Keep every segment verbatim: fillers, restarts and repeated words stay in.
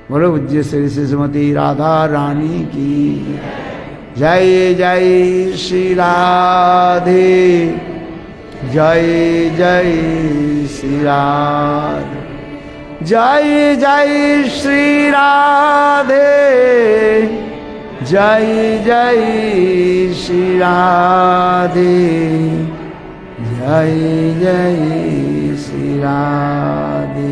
बोलो पूज्य श्री श्रीमती राधा रानी की जय। जय श्री राधे, जय जय श्री राधे, जय जय श्री राधे, जय जय श्री राधे, जय जय श्री राधे।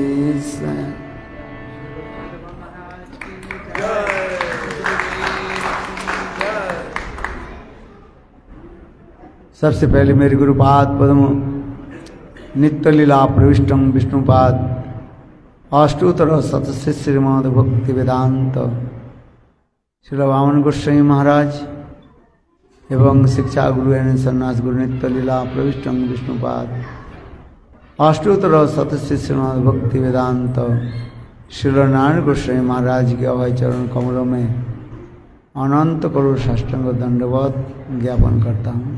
सबसे पहले मेरे गुरुपाद पद्म नित्य लीला प्रविष्टम विष्णुपाद अष्टोत्तर शतस्य श्रीमद् भक्ति वेदांत श्री वामन गोस्वामी महाराज एवं शिक्षा गुरु एवं सन्यास गुरु नित्य लीला प्रविष्टम विष्णुपाद अष्टोत्तर शतस्य श्रीमद् भक्ति वेदांत श्री नारायण गोस्वामी महाराज के अभय चरण कमलों में अनंत करोड़ साष्टांग दंडवत ज्ञापन करता हूँ।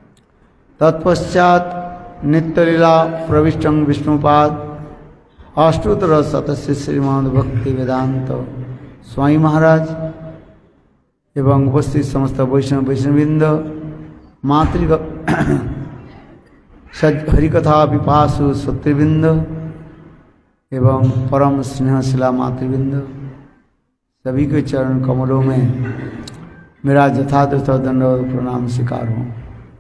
तत्पश्चात नित्य लीला प्रविष्टं विष्णुपाद अष्टोत्तर शतस्य श्रीमद् भक्ति वेदांत स्वामी महाराज एवं उपस्थित समस्त वैष्णव वैष्णववृंद मातृ हरिकथा विपासु श्रोतृवृंद एवं परम स्नेहशिला मातृवृंद सभी के चरण कमलों में मेरा यथार्थ दंडवत प्रणाम स्वीकार हो।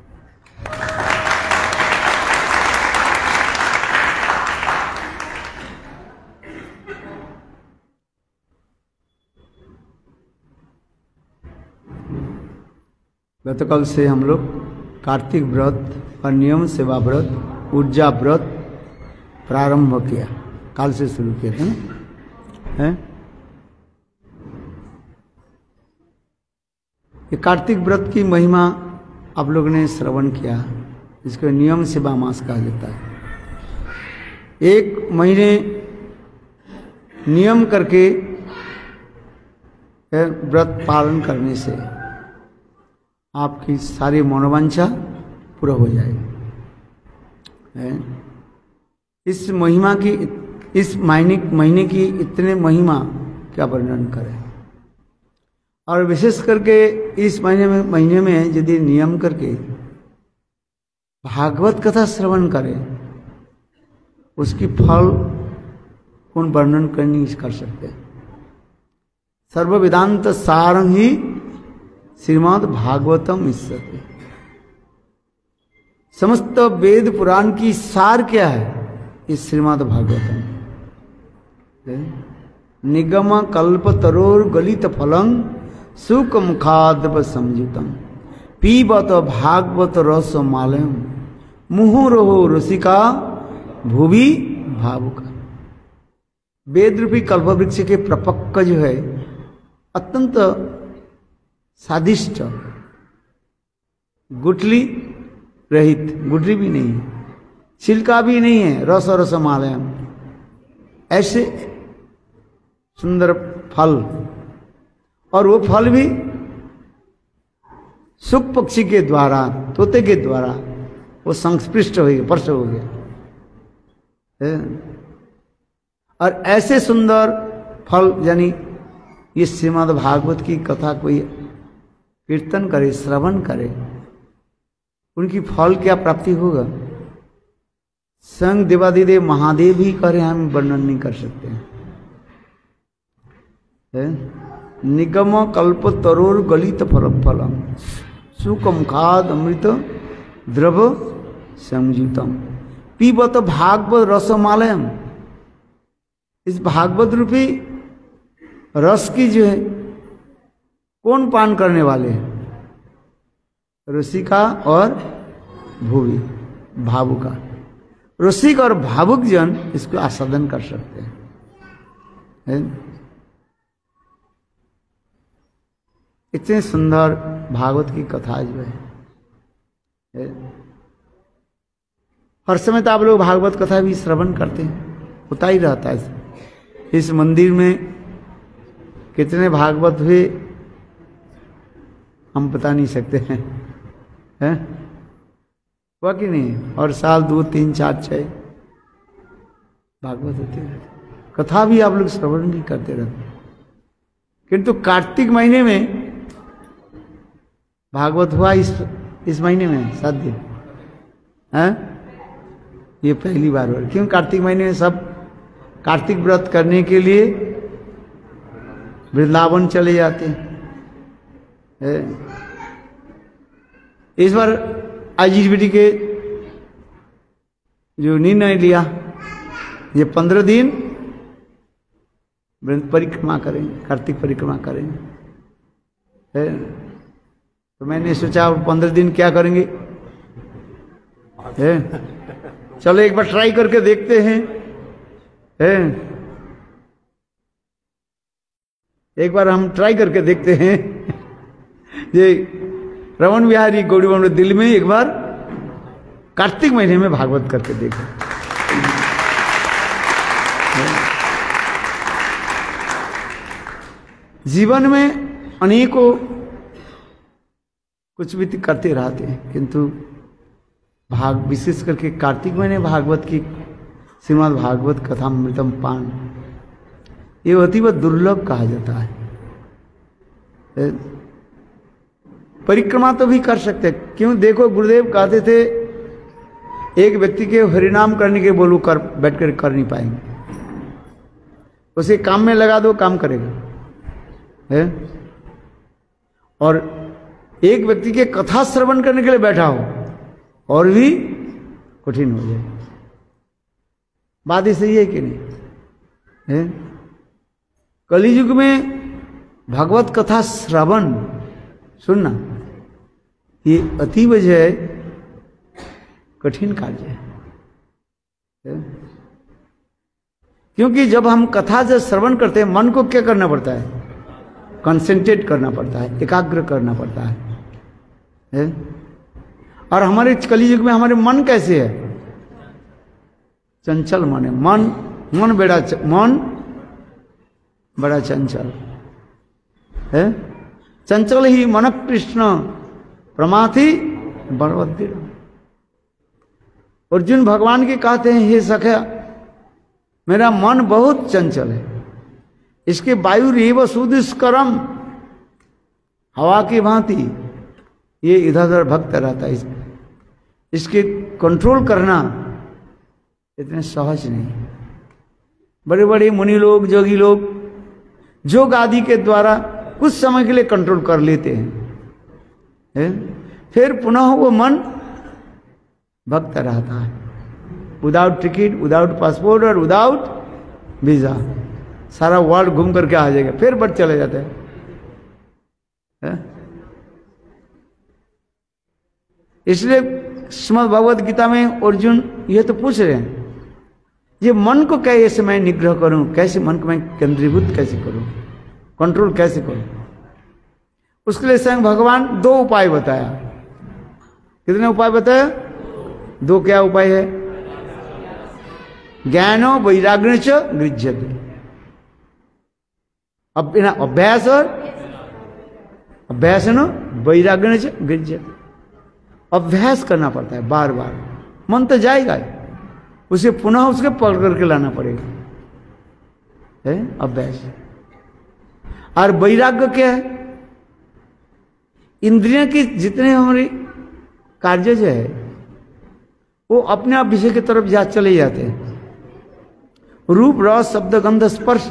गतकल से हम लोग कार्तिक व्रत और नियम सेवा व्रत ऊर्जा व्रत प्रारंभ किया, काल से शुरू किए थे हैं। ये कार्तिक व्रत की महिमा आप लोग ने श्रवण किया, इसको नियम सेवा मास कहा जाता है। एक महीने नियम करके व्रत पालन करने से आपकी सारी मनोवांछा पूरा हो जाएगी। इस महिमा की, इस महीने महीने की इतने महिमा क्या वर्णन करें। और विशेष करके इस महीने में महीने में यदि नियम करके भागवत कथा श्रवण करें उसकी फल कौन वर्णन कर नहीं कर सकते। सर्व वेदांत सारं ही श्रीमद् भागवतम इष्यते। समस्त वेद पुराण की सार क्या है? इस श्रीमद् भागवतम निगम कल्प तरोर गलित फलं सुख मुखाद्व संयुतम पीबत भागवत रस मालयम मुहुरहो रसिका भुवि भावुका। वेद रूपी कल्प वृक्ष के प्रपक्व जो है अत्यंत स्वादिष्ट, गुठली रहित, गुठली भी नहीं है, छिलका भी नहीं है, रस और रसमालयम, ऐसे सुंदर फल। और वो फल भी सुख पक्षी के द्वारा, तोते के द्वारा वो संस्पृष्ट हो गए, स्पर्श हो गए। और ऐसे सुंदर फल, यानी ये श्रीमद् भागवत की कथा कोई कीर्तन करे, श्रवण करे, उनकी फल क्या प्राप्ति होगा? संग देवादिदेव महादेव ही करे, हम वर्णन नहीं कर सकते हैं। निगम कल्प तरोर गलित फल फलम सुखम खाद अमृत द्रव संयुतम पीबत भागवत रसमालयम। इस भागवत रूपी रस की जो है कौन पान करने वाले हैं? रसिका और भूवि भावुका। रसिक और भावुक जन इसको आस्वादन कर सकते हैं, है? इतने सुंदर भागवत की कथा जो है, है? हर समय तो आप लोग भागवत कथा भी श्रवण करते हैं, होता ही रहता है। इस मंदिर में कितने भागवत हुए हम बता नहीं सकते हैं, हैं? हुआ कि नहीं? और साल दो तीन चार छः भागवत होते हैं। कथा भी आप लोग श्रवण भी करते रहते, किंतु कार्तिक महीने में भागवत हुआ इस इस महीने में सात दिन है, ये पहली बार हुआ। क्यों? कार्तिक महीने में सब कार्तिक व्रत करने के लिए वृंदावन चले जाते हैं। इस बार आईजीबीटी के जो निर्णय लिया, ये पंद्रह दिन परिक्रमा करेंगे, कार्तिक परिक्रमा करेंगे। तो मैंने सोचा पंद्रह दिन क्या करेंगे, है? चलो एक बार ट्राई करके देखते हैं, है? एक बार हम ट्राई करके देखते हैं। ये रमन बिहारी गौड़ी दिल्ली में एक बार कार्तिक महीने में भागवत करके देखो। जीवन में अनेकों कुछ भी करते रहते हैं, किंतु भाग विशेष करके कार्तिक महीने भागवत की श्रीमद् भागवत कथामृतम पान, ये अतीव दुर्लभ कहा जाता है। परिक्रमा तो भी कर सकते हैं, क्यों? देखो गुरुदेव कहते थे एक व्यक्ति के हरिनाम करने के बोलू कर बैठ कर कर नहीं पाएंगे, उसे काम में लगा दो, काम करेगा, है? और एक व्यक्ति के कथा श्रवण करने के लिए बैठा हो और भी कठिन हो जाए। बात ही सही है कि नहीं है? कलियुग में भगवत कथा श्रवण सुनना ये अतीव जो है कठिन कार्य है, क्योंकि जब हम कथा जब श्रवण करते हैं मन को क्या करना पड़ता है? कंसंट्रेट करना पड़ता है, एकाग्र करना पड़ता है, है? और हमारे कलियुग में हमारे मन कैसे है? चंचल मन है। मन मन बड़ा मन बड़ा चंचल है। चंचल ही मन कृष्ण प्रमाथि बलवद्दीर। अर्जुन भगवान के कहते हैं, हे सखा मेरा मन बहुत चंचल है, इसके वायु रेव सुदुष्करम, हवा की भांति ये इधर उधर भक्त रहता है, इस, इसके कंट्रोल करना इतने सहज नहीं। बड़े बड़े मुनि लोग, जोगी लोग जोग आदि के द्वारा कुछ समय के लिए कंट्रोल कर लेते हैं, है? फिर पुनः वो मन भक्त रहता है, विदाउट टिकट, विदाउट पासपोर्ट और विदाउट वीजा, सारा वर्ल्ड घूम करके आ जाएगा, फिर बट चले जाते हैं, है? इसलिए श्रीमद् भगवद गीता में अर्जुन ये तो पूछ रहे हैं, ये मन को कैसे मैं निग्रह करूं, कैसे मन को मैं केंद्रीभूत कैसे करूं, कंट्रोल कैसे करूं? उसके लिए स्वयं भगवान दो उपाय बताया। कितने उपाय बताया? दो। क्या उपाय है? ज्ञानो वैराग्य च गृह्यते, अब बिना अभ्यास और अभ्यास न वैराग्य च गृह्यते। अभ्यास करना पड़ता है बार बार, मन तो जाएगा, उसे पुनः उसके पकड़ करके लाना पड़ेगा, है अभ्यास। और वैराग्य क्या है? इंद्रियों की जितने हमारे कार्य जो है वो अपने आप विषय की तरफ जा चले जाते हैं। रूप रस शब्द गंध स्पर्श,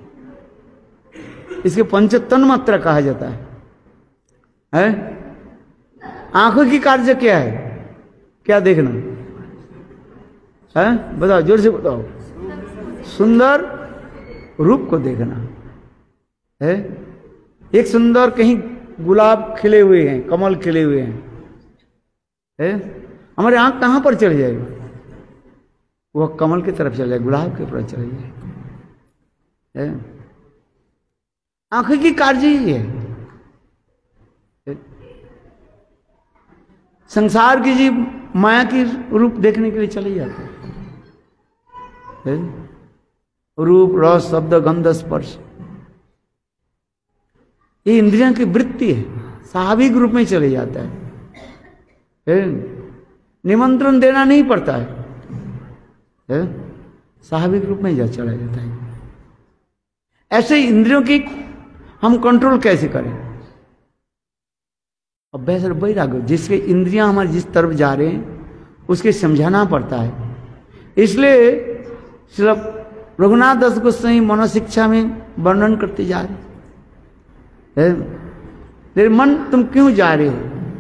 इसके पंच तन्मात्रा कहा जाता है, है? आंखों की कार्य क्या है? क्या देखना है? बताओ, जोर से बताओ। सुंदर रूप को देखना है। एक सुंदर कहीं गुलाब खिले हुए हैं, कमल खिले हुए हैं, है? हमारे आंख कहां पर चले जाएगा? वह कमल की तरफ चले जाए, गुलाब की तरफ चले जाए, है? आंखों की कार्य ही है। संसार की जी माया की रूप देखने के लिए चले जाते हैं, रूप रस शब्द गंध स्पर्श, ये इंद्रियों की वृत्ति है, स्वाभाविक रूप में चले जाता है, है? निमंत्रण देना नहीं पड़ता है, है? स्वाभाविक रूप में जा चला जाता है। ऐसे इंद्रियों की हम कंट्रोल कैसे करें? अभ्यास और वैराग्य, जिसके इंद्रियां हमारे जिस तरफ जा रहे हैं उसके समझाना पड़ता है। इसलिए श्री रघुनाथ दास गोस्वामी मनोशिक्षा में वर्णन करते जा रहे हैं, तेरे मन तुम क्यों जा रहे हो?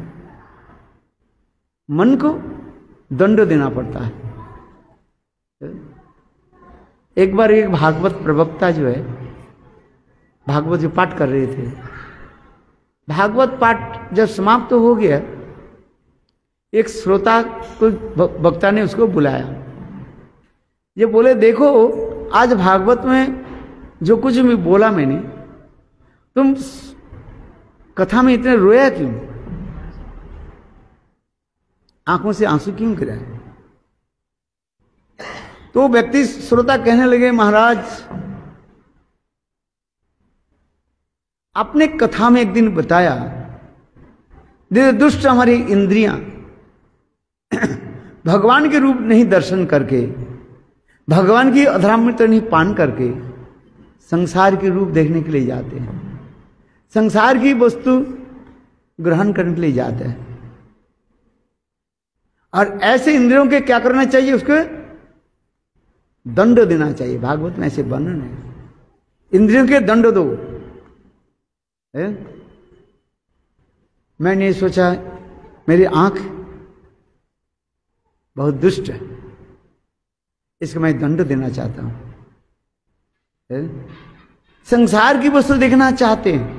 मन को दंड देना पड़ता है। एक बार एक भागवत प्रवक्ता जो है, भागवत जो पाठ कर रहे थे, भागवत पाठ जब समाप्त तो हो गया, एक श्रोता को वक्ता ने उसको बुलाया। ये बोले, देखो आज भागवत में जो कुछ भी बोला मैंने, तुम कथा में इतने रोया क्यों? आंखों से आंसू क्यों गिरा? तो व्यक्ति श्रोता कहने लगे, महाराज आपने कथा में एक दिन बताया, दुष्ट हमारी इंद्रियां भगवान के रूप नहीं दर्शन करके, भगवान की अधरामृत नहीं पान करके संसार के रूप देखने के लिए जाते हैं, संसार की वस्तु ग्रहण करने के लिए जाते हैं। और ऐसे इंद्रियों के क्या करना चाहिए? उसको दंड देना चाहिए। भागवत में ऐसे वर्णन है, इंद्रियों के दंड दो। है? मैंने सोचा मेरी आंख बहुत दुष्ट है, इसको मैं दंड देना चाहता हूं। है? संसार की वस्तु देखना चाहते हैं,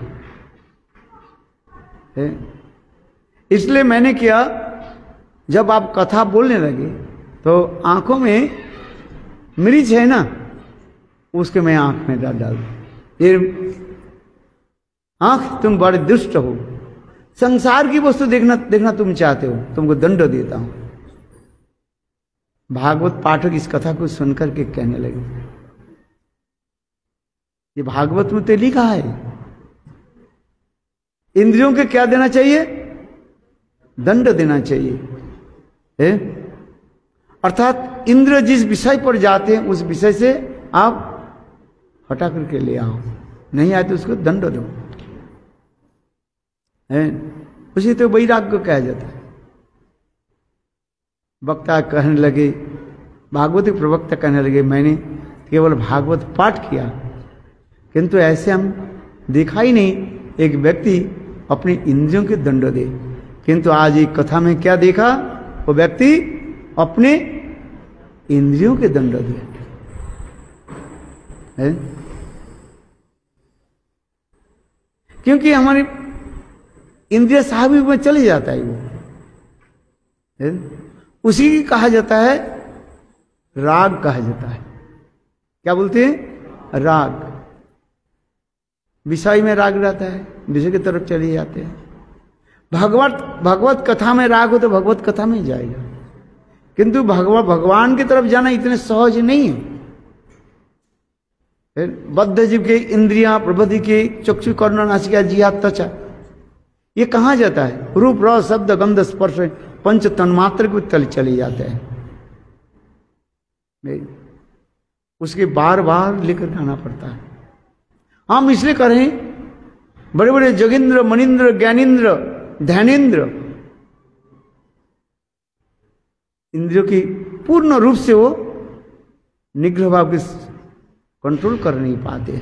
है? इसलिए मैंने किया, जब आप कथा बोलने लगे तो आंखों में मिर्च है ना, उसके मैं आंख में डाल डाल ये आंख तुम बड़े दुष्ट हो, संसार की वस्तु देखना देखना तुम चाहते हो, तुमको दंड देता हूं। भागवत पाठक इस कथा को सुनकर के कहने लगे, ये भागवत में तो लिखा है इंद्रियों के क्या देना चाहिए? दंड देना चाहिए। है? अर्थात इंद्र जिस विषय पर जाते हैं उस विषय से आप हटा करके ले आओ, नहीं आए तो उसको दंड दो। है? उसी तो वैराग्य कहा जाता है। वक्ता कहने लगे, भागवत प्रवक्ता कहने लगे, मैंने केवल भागवत पाठ किया, किंतु ऐसे हम देखा ही नहीं एक व्यक्ति अपनी इंद्रियों के दंड दे। किंतु आज एक कथा में क्या देखा? वो व्यक्ति अपने इंद्रियों के दंड दे। है? क्योंकि हमारी इंद्रिय साहबी में चले जाता है वो। है? उसी की कहा जाता है राग, कहा जाता है। क्या बोलते हैं? राग। विषय में राग रहता है, विषय की तरफ चले जाते हैं। भगवत भगवत कथा में राग हो तो भगवत कथा में जाएगा, किंतु भगवान भगवान की तरफ जाना इतने सहज नहीं है। बद्ध जीव के इंद्रियां प्रबुद्धि के चक्षु कर्ण नासिका जिह्वा त्वचा, ये कहाँ जाता है? रूप रस शब्द गंध स्पर्श पंच तन्मात्र को तल चले जाते हैं। उसके बार बार लेकर आना पड़ता है। हम इसलिए करें, बड़े बड़े जोगिंद्र मनिंद्र ज्ञानेन्द्र ध्यानेन्द्र इंद्रियों की पूर्ण रूप से वो निग्रह भाव के कंट्रोल कर नहीं पाते।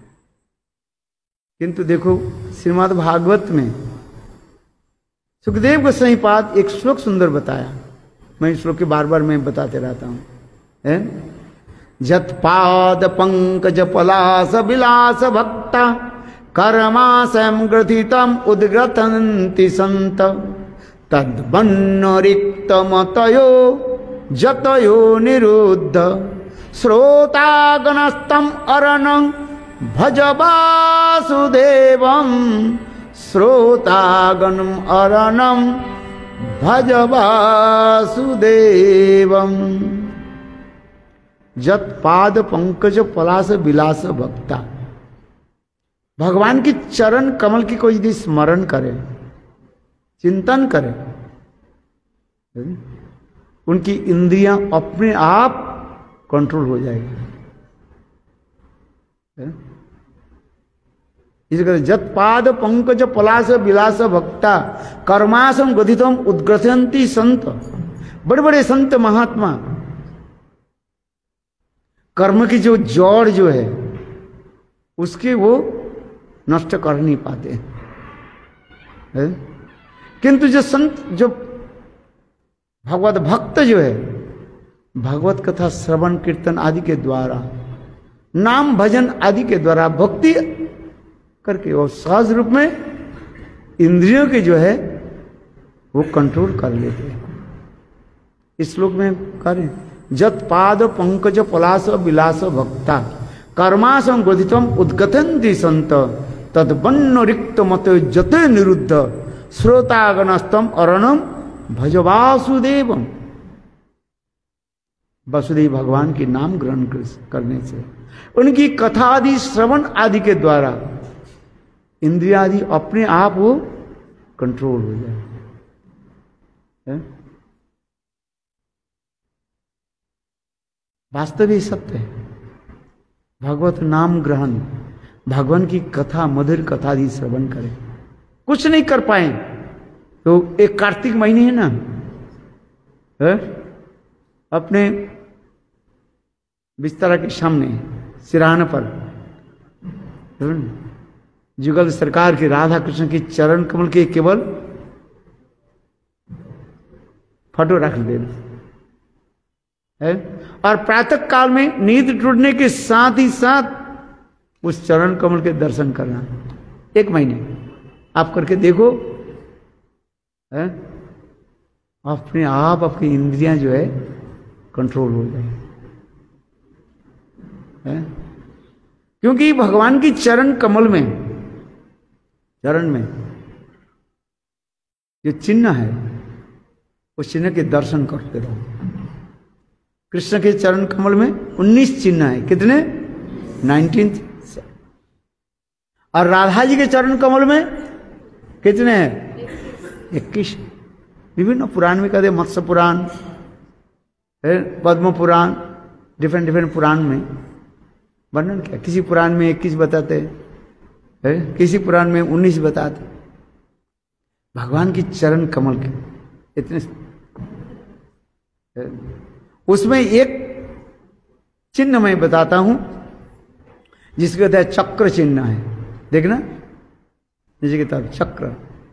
किंतु देखो श्रीमद् भागवत में सुखदेव गोस्वामी पाद एक श्लोक सुंदर बताया। मैं इस श्लोक के बार बार मैं बताते रहता हूं। है? जत्पाद पंकज पलास विलास भक्ता कर्माशयम ग्रथितम उद्ग्रथन्ति संत तद्वन्न रिक्त मतयो जतयो निरुद्ध श्रोतागणस्तम अरणं भज वासुदेवं श्रोतागणम अरणं भज वासुदेवं जत पाद पंकज पलास विलास भक्ता। भगवान की चरण कमल की कोई यदि स्मरण करे, चिंतन करे, उनकी इंद्रियां अपने आप कंट्रोल हो जाएगी। इसे कहते जत पाद पंकज पलास विलास भक्ता कर्मासम गथितम उद्ग्रथयंती संत। बड़े बड़े संत महात्मा कर्म की जो जड़ जो है उसके वो नष्ट कर नहीं पाते है? किंतु जो संत जो भगवत भक्त जो है भगवत कथा श्रवण कीर्तन आदि के द्वारा नाम भजन आदि के द्वारा भक्ति करके और सहज रूप में इंद्रियों के जो है वो कंट्रोल कर लेते हैं। इस श्लोक में करें जत पाद पंकज पलास विलास भक्ता कर्मासं गोधितम उद्गतन्ति संत तद्वन्न रिक्त मत जते निरुद्ध श्रोतागणस्तम अरणम भज वासुदेवम। वासुदेव भगवान के नाम ग्रहण करने से उनकी कथा आदि श्रवण आदि के द्वारा इंद्रिया आदि अपने आप वो कंट्रोल हो जाए है? वास्तविक सत्य है। भगवत नाम ग्रहण भगवान की कथा मधुर कथा आदि श्रवण करें। कुछ नहीं कर पाए तो एक कार्तिक महीने है ना है? अपने बिस्तरा के सामने सिरहाने पर जुगल सरकार के राधा कृष्ण के चरण कमल के केवल फोटो रख देना है और प्रातः काल में नींद टूटने के साथ ही साथ उस चरण कमल के दर्शन करना। एक महीने आप करके देखो है? अपने आप आपकी इंद्रियां जो है कंट्रोल हो जाए है? क्योंकि भगवान की चरण कमल में चरण में जो चिन्ह है उस चिन्ह के दर्शन करते रहो। कृष्ण के चरण कमल में उन्नीस चिन्ह है। कितने? नाइनटीन। और राधा जी के चरण कमल में कितने हैं? इक्कीस। विभिन्न पुराण में कहते मत्स्य पुराण पद्म पुराण डिफरेंट डिफरेंट पुराण में वर्णन किया। किसी पुराण में इक्कीस बताते है, किसी पुराण में उन्नीस बताते। भगवान की चरण कमल के इतने है। उसमें एक चिन्ह मैं बताता हूं जिसके कहते हैं चक्र चिन्ह है। देखना नीचे की तरफ चक्र।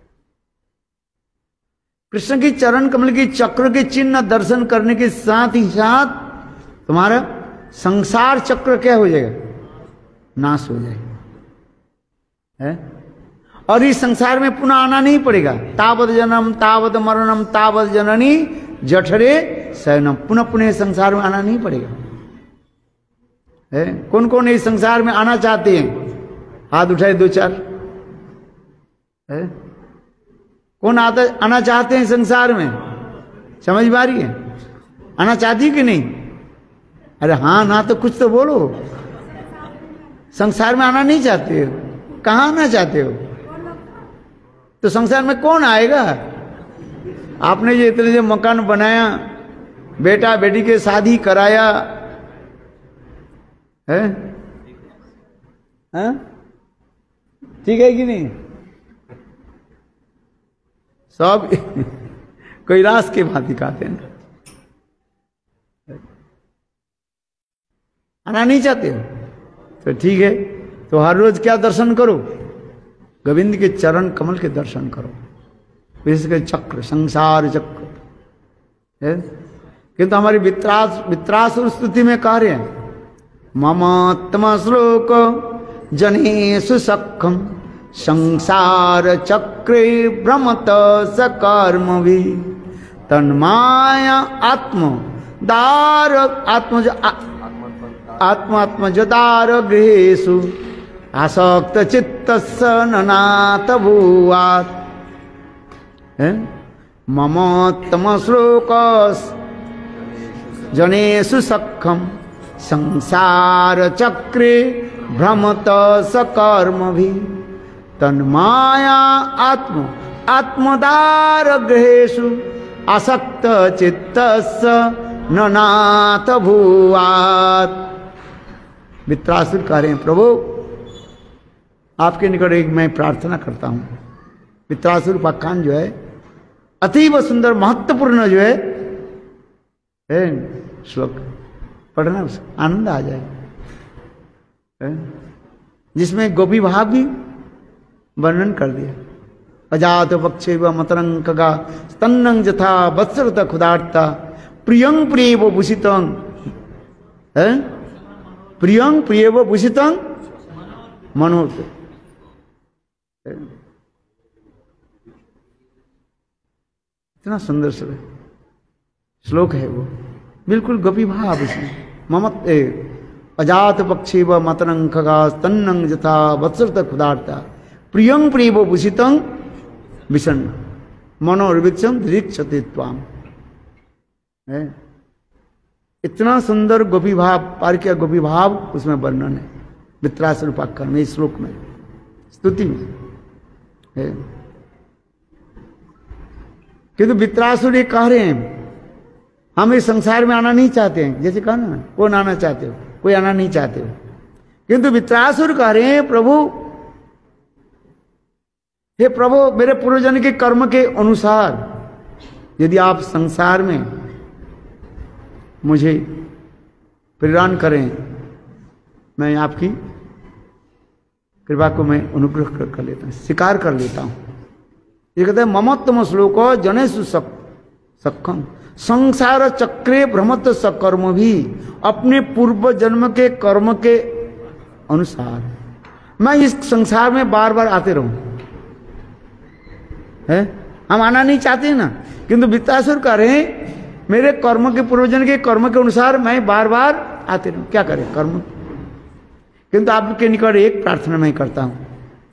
कृष्ण की चरण कमल की चक्र के चिन्ह दर्शन करने के साथ ही साथ तुम्हारा संसार चक्र क्या हो जाएगा? नाश हो जाएगा है? और इस संसार में पुनः आना नहीं पड़ेगा। तावत जन्म तावत मरणम तावत जननी जठरे शयनम। पुनः पुनः संसार में आना नहीं पड़ेगा है? कौन कौन इस संसार में आना चाहते हैं? हाथ उठाए दो चार है? कौन आता आना चाहते हैं संसार में? समझ में आ रही है? आना चाहती कि नहीं? अरे हाँ ना तो कुछ तो बोलो। संसार में आना नहीं चाहते हो? कहाँ आना चाहते हो? तो संसार में कौन आएगा? आपने जो इतने जो मकान बनाया, बेटा बेटी के शादी कराया है, है? ठीक है कि नहीं? सब कैलाश के भांति खाते हैं। आना नहीं चाहते हो तो ठीक है, तो हर रोज क्या दर्शन करो? गोविंद के चरण कमल के दर्शन करो। विशेषकर चक्र, संसार चक्र है। किंतु हमारी वित्रास वित्रासुर स्तुति में कह रहे हैं मम श्लोक जनेषु सखम संसार चक्रे भ्रमत सकर्म भी तन्माया आत्म दार आत्म आत्मात्मजदार गृहेषु आसक्त चित्तस्य ननाथ भूयात्। मम तम श्लोक जनेषु सखम संसार चक्रे भ्रमत सकर्म भी तन्माया आत्म आत्मदार गृहेषु आसक्त चित्तस्य ननाथ भूयात्। वित्रासुर कह रहे हैं प्रभु आपके निकट एक मैं प्रार्थना करता हूं। वित्रासुर उपाख्यान जो है अतीब सुंदर महत्वपूर्ण जो है, है श्लोक पढ़ना, आनंद आ जाए, है? जिसमें गोपी भाव भी वर्णन कर दिया। अजात पक्षे व मतरंग कगा स्तन्नंग जथा वत्सरत खुदार्ता प्रियंग प्रियव भूषितं, है प्रियंग प्रियव भूषितं मनोत। इतना सुंदर श्लोक है वो, बिल्कुल गोपी भाव उसमें। ममत अजात पक्षी व मतरंग खगा स्तन्नंग जथा वत्सरत खुदार्ता प्रियंग प्रियव भूषितं विषन्न मनोर्विक्षम दृक्षते त्वाम। इतना सुंदर गोपी भाव, पारकिया गोपी भाव उसमें वर्णन है वित्रासुर उपाख्यान में, इस श्लोक में, स्तुति में है। किंतु वित्रासुर ये कह रहे हैं हम इस संसार में आना नहीं चाहते हैं, जैसे कहा ना कौन आना चाहते हो, कोई आना नहीं चाहते हो, किंतु वित्रासुर कह रहे हैं प्रभु, हे प्रभु मेरे पूर्वजन के कर्म के अनुसार यदि आप संसार में मुझे प्रेरण करें, मैं आपकी कृपा को मैं अनुग्रह कर, कर लेता हूं, स्वीकार कर लेता हूं। ये कहते हैं ममत्तम श्लोक जनेषु सक्षम संसार चक्रे भ्रमत सकर्म भी, अपने पूर्व जन्म के कर्म के अनुसार मैं इस संसार में बार बार आते रहूं, है हम आना नहीं चाहते ना, किंतु वित्रासुर कह रहे हैं मेरे कर्म के पूर्वजन के कर्म के अनुसार मैं बार बार आते रहूं। क्या करें कर्म, किंतु आपके निकट एक प्रार्थना मैं करता हूं,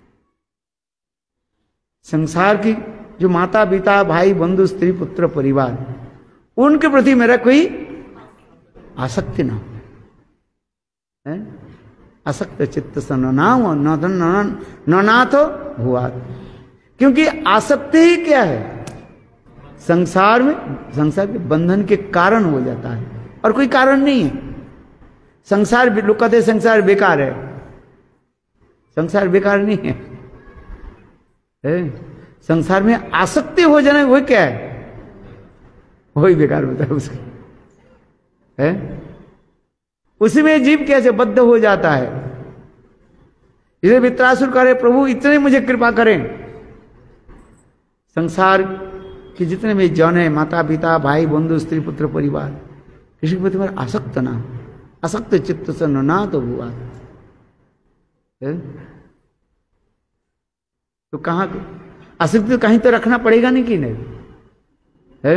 संसार की जो माता पिता भाई बंधु स्त्री पुत्र परिवार उनके प्रति मेरा कोई आसक्ति ना हो, आसक्त चित्त स नाम ननाथ हुआ। क्योंकि आसक्ति ही क्या है, संसार में संसार के बंधन के कारण हो जाता है और कोई कारण नहीं है। संसार लोग कहते संसार बेकार है, संसार बेकार नहीं है, है? संसार में आसक्ति हो जाना वो क्या है, वही बेकार होता है उसकी, है? उसी में जीव कैसे बद्ध हो जाता है। इसे वित्रासुर करे प्रभु इतने मुझे कृपा करें, संसार के जितने भी जन है माता पिता भाई बंधु स्त्री पुत्र परिवार किसी के प्रति मेरा आसक्त ना, आसक्त चित्त से ना तो हुआ है? तो कहाँ आसक्ति कहीं तो रखना पड़ेगा नहीं कि नहीं है?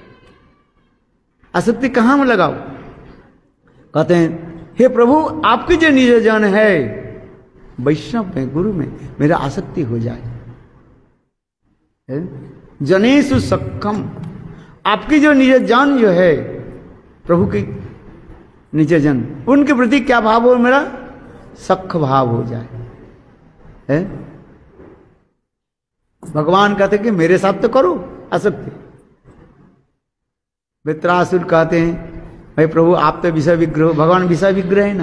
आसक्ति कहाँ में लगाओ। कहते हैं हे प्रभु आपके जो निज जन है वैष्णव में गुरु में मेरा आसक्ति हो जाए, है? जनेषु सक्षम आपकी जो निज जन जो है प्रभु की निज जन उनके प्रति क्या भाव हो, मेरा सख भाव हो जाए, है? भगवान कहते कि मेरे साथ तो करो आसक्ति। वित्रासुर कहते हैं भाई प्रभु आप तो विषय विग्रह, भगवान विषय विग्रह है ना,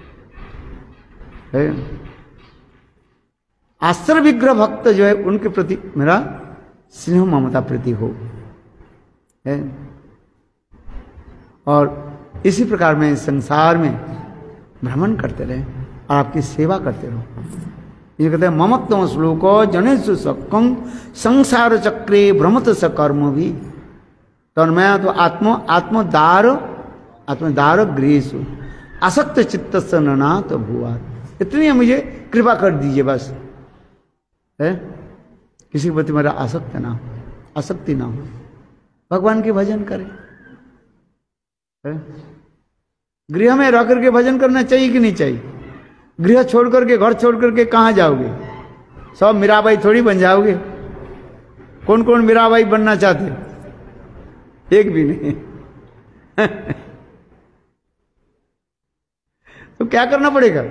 है? आश्रय विग्रह भक्त जो है उनके प्रति मेरा स्नेह ममता प्रति हो, है? और इसी प्रकार में संसार में भ्रमण करते रहे और आपकी सेवा करते रहो। ये कहते हैं ममत्व श्लोक जनेषु सक्षम संसार चक्रे भ्रमत सकर्म भी तन्मया तो आत्म आत्मदार आत्मदार गृहेशु आसक्त चित्त से ननाथ भुआ। इतनी मुझे कृपा कर दीजिए बस, है? किसी के प्रति मेरा आसक्त ना हो, आसक्ति ना हो, भगवान के भजन करें, है? गृह में रह करके भजन करना चाहिए कि नहीं चाहिए? गृह छोड़ करके घर छोड़ करके कहाँ जाओगे? सब मीराबाई थोड़ी बन जाओगे। कौन कौन मीराबाई बनना चाहते? एक भी नहीं। तो क्या करना पड़ेगा?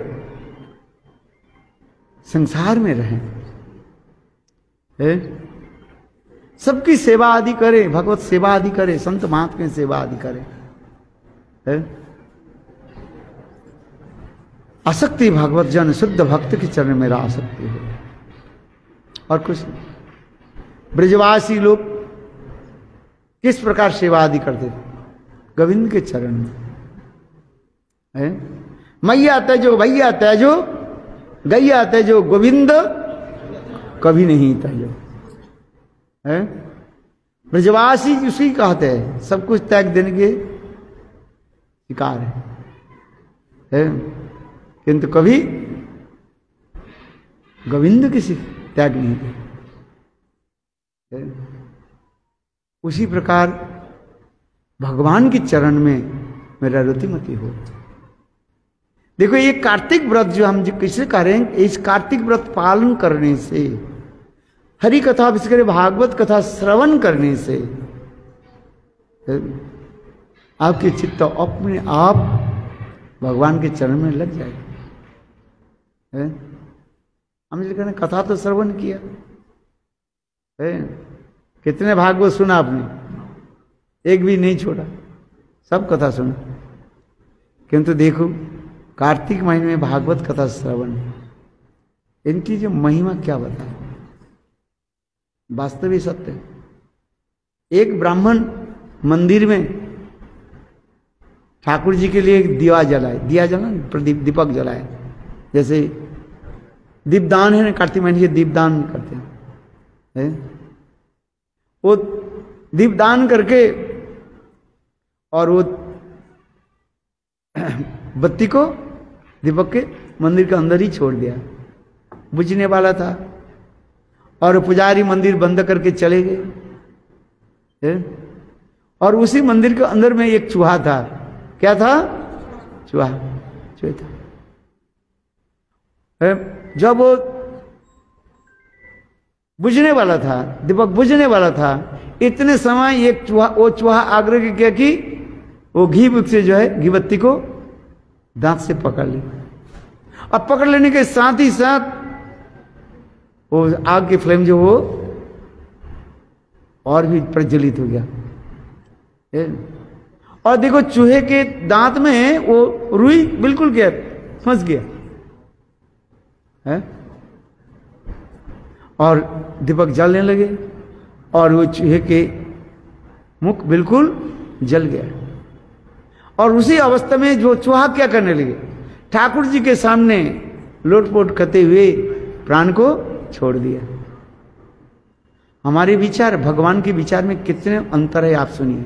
संसार में रहें, है? सबकी सेवा आदि करें, भगवत सेवा आदि करें, संत महात्मा की सेवा आदि करें, है? आसक्ति भागवत जन शुद्ध भक्त के चरण मेरा आसक्ति हो, और कुछ नहीं। ब्रजवासी लोग किस प्रकार सेवा आदि करते थे? गोविंद के चरण में है। मैया तजो भैया तजो गैया तजो गोविंद कभी नहीं तजो है। ब्रजवासी उसी कहते हैं, सब कुछ त्याग देने के शिकार है, है? किंतु कभी गोविंद किसी त्याग नहीं है। उसी प्रकार भगवान के चरण में मेरा रुतिमती हो। देखो ये कार्तिक व्रत जो हम जो किसे करें, इस कार्तिक व्रत पालन करने से, हरि कथा विशेष कर भागवत कथा श्रवण करने से आपके चित्त अपने आप भगवान के चरण में लग जाएगा। हम जो कहते कथा तो श्रवण किया है, कितने भागवत सुना आपने? एक भी नहीं छोड़ा, सब कथा सुना। किंतु देखो कार्तिक महीने में भागवत कथा श्रवण, इनकी जो महिमा क्या बताए, वास्तविक सत्य। एक ब्राह्मण मंदिर में ठाकुर जी के लिए एक दिया जलाए, दिया जला प्रदीप दीपक जलाए, जैसे दीपदान है ना, कार्तिक महीने के दीपदान करते हैं है? वो दीपदान करके और वो बत्ती को दीपक के मंदिर के अंदर ही छोड़ दिया। बुझने वाला था और पुजारी मंदिर बंद करके चले गए। और उसी मंदिर के अंदर में एक चूहा था। क्या था? चूहा चूहा था। जब वो बुझने वाला था, दीपक बुझने वाला था, इतने समय एक चूहा, वो चूहा आग्रह किया कि वो घी से जो है घी बत्ती को दांत से पकड़ ले। अब पकड़ लेने के साथ ही साथ वो आग की फ्लेम जो वो और भी प्रज्वलित हो गया। और देखो चूहे के दांत में वो रुई बिल्कुल गया, फंस गया है? और दीपक जलने लगे और वो चूहे के मुख बिल्कुल जल गया। और उसी अवस्था में जो चूहा क्या करने लगे, ठाकुर जी के सामने लोटपोट करते हुए प्राण को छोड़ दिया। हमारे विचार भगवान के विचार में कितने अंतर है, आप सुनिए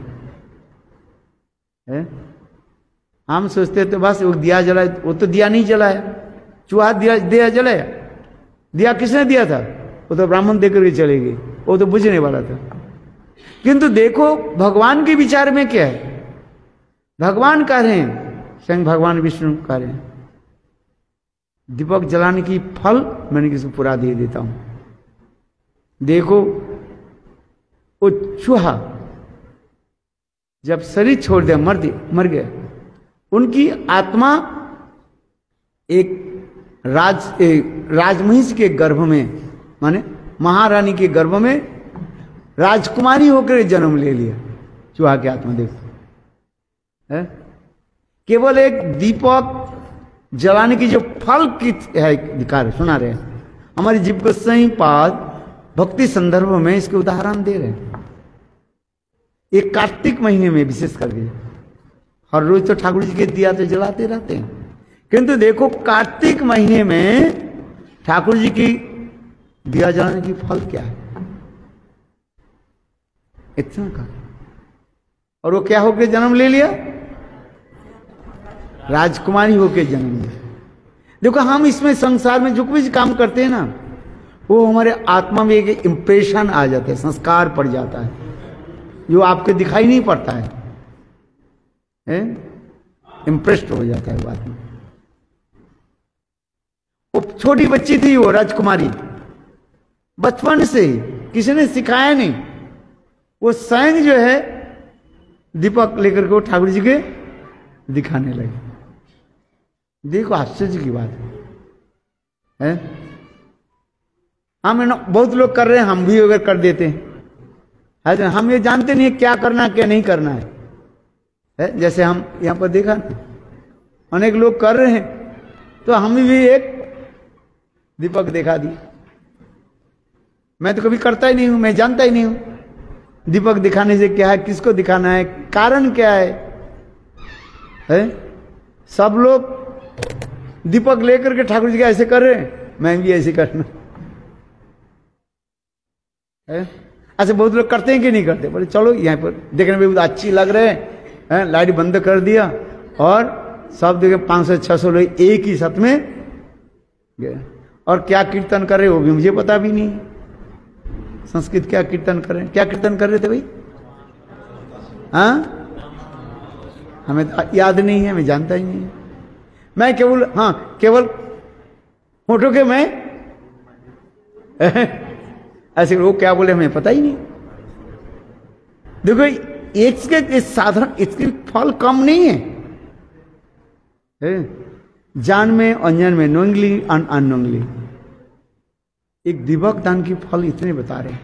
है? हम सोचते तो बस वो दिया जलाए, वो तो दिया नहीं जलाया, चूहा दिया दिया जलाया। दिया किसने दिया था? वो तो ब्राह्मण देकर के चले गए, वो तो बुझने वाला था। किंतु देखो भगवान के विचार में क्या है, भगवान कह रहे हैं, स्वयं भगवान विष्णु कह रहे हैं, दीपक जलाने की फल मैंने किसी पूरा दे देता हूं। देखो वो चूहा जब शरीर छोड़ दिया, मर दिया, मर गया, उनकी आत्मा एक राज एक राजमहिष के गर्भ में, माने महारानी के गर्भ में राजकुमारी होकर जन्म ले लिया। चूहा की आत्मा देखो है? केवल एक दीपक जलाने की जो फल की है दिखा रहे, सुना रहे हैं। हमारी जीव को सही पाद भक्ति संदर्भ में इसके उदाहरण दे रहे हैं। एक कार्तिक महीने में विशेष करके हर रोज तो ठाकुर जी के दिया तो जलाते रहते हैं, किंतु देखो कार्तिक महीने में ठाकुर जी की दिया जलाने की फल क्या है, इतना का। और वो क्या होकर जन्म ले लिया? राजकुमारी होकर जन्म लिया। देखो हम इसमें संसार में जो कुछ काम करते हैं ना, वो हमारे आत्मा में एक इंप्रेशन आ जाता है, संस्कार पड़ जाता है, जो आपके दिखाई नहीं पड़ता है, है? इंप्रेस्ड हो जाता है बात में। वो छोटी बच्ची थी, वो राजकुमारी, बचपन से किसी ने सिखाया नहीं, वो स्वयं जो है दीपक लेकर के ठाकुर जी के दिखाने लगे। देखो आश्चर्य की बात है, है? हम बहुत लोग कर रहे हैं, हम भी अगर कर देते हैं, है? हम ये जानते नहीं क्या करना है क्या नहीं करना है, है? जैसे हम यहाँ पर देखा अनेक लोग कर रहे हैं, तो हम भी एक दीपक दिखा दी। मैं तो कभी करता ही नहीं हूं, मैं जानता ही नहीं हूं दीपक दिखाने से क्या है, किसको दिखाना है, कारण क्या है, है? सब लोग दीपक लेकर के ठाकुर जी का ऐसे कर रहे हैं, मैं भी ऐसे करना है। ऐसे बहुत लोग करते हैं कि नहीं करते, बोले चलो यहाँ पर देखने में बहुत अच्छी लग रहे हैं, लाइट बंद कर दिया और सब देखे पांच सौ छह सौ लोग एक ही साथ में गए। और क्या कीर्तन कर रहे वो भी मुझे पता भी नहीं, संस्कृत क्या कीर्तन कर रहे हैं, क्या कीर्तन कर रहे थे भाई, हाँ हमें तो याद नहीं है, मैं जानता ही नहीं है। मैं केवल हाँ केवल फोटो के मैं ऐसे वो क्या बोले हमें पता ही नहीं। देखो इसके साधारण इसके फल कम नहीं है, है? जान में अनजान में, नोइंगली अननोइंगली, एक दीपक दान की फल इतने बता रहे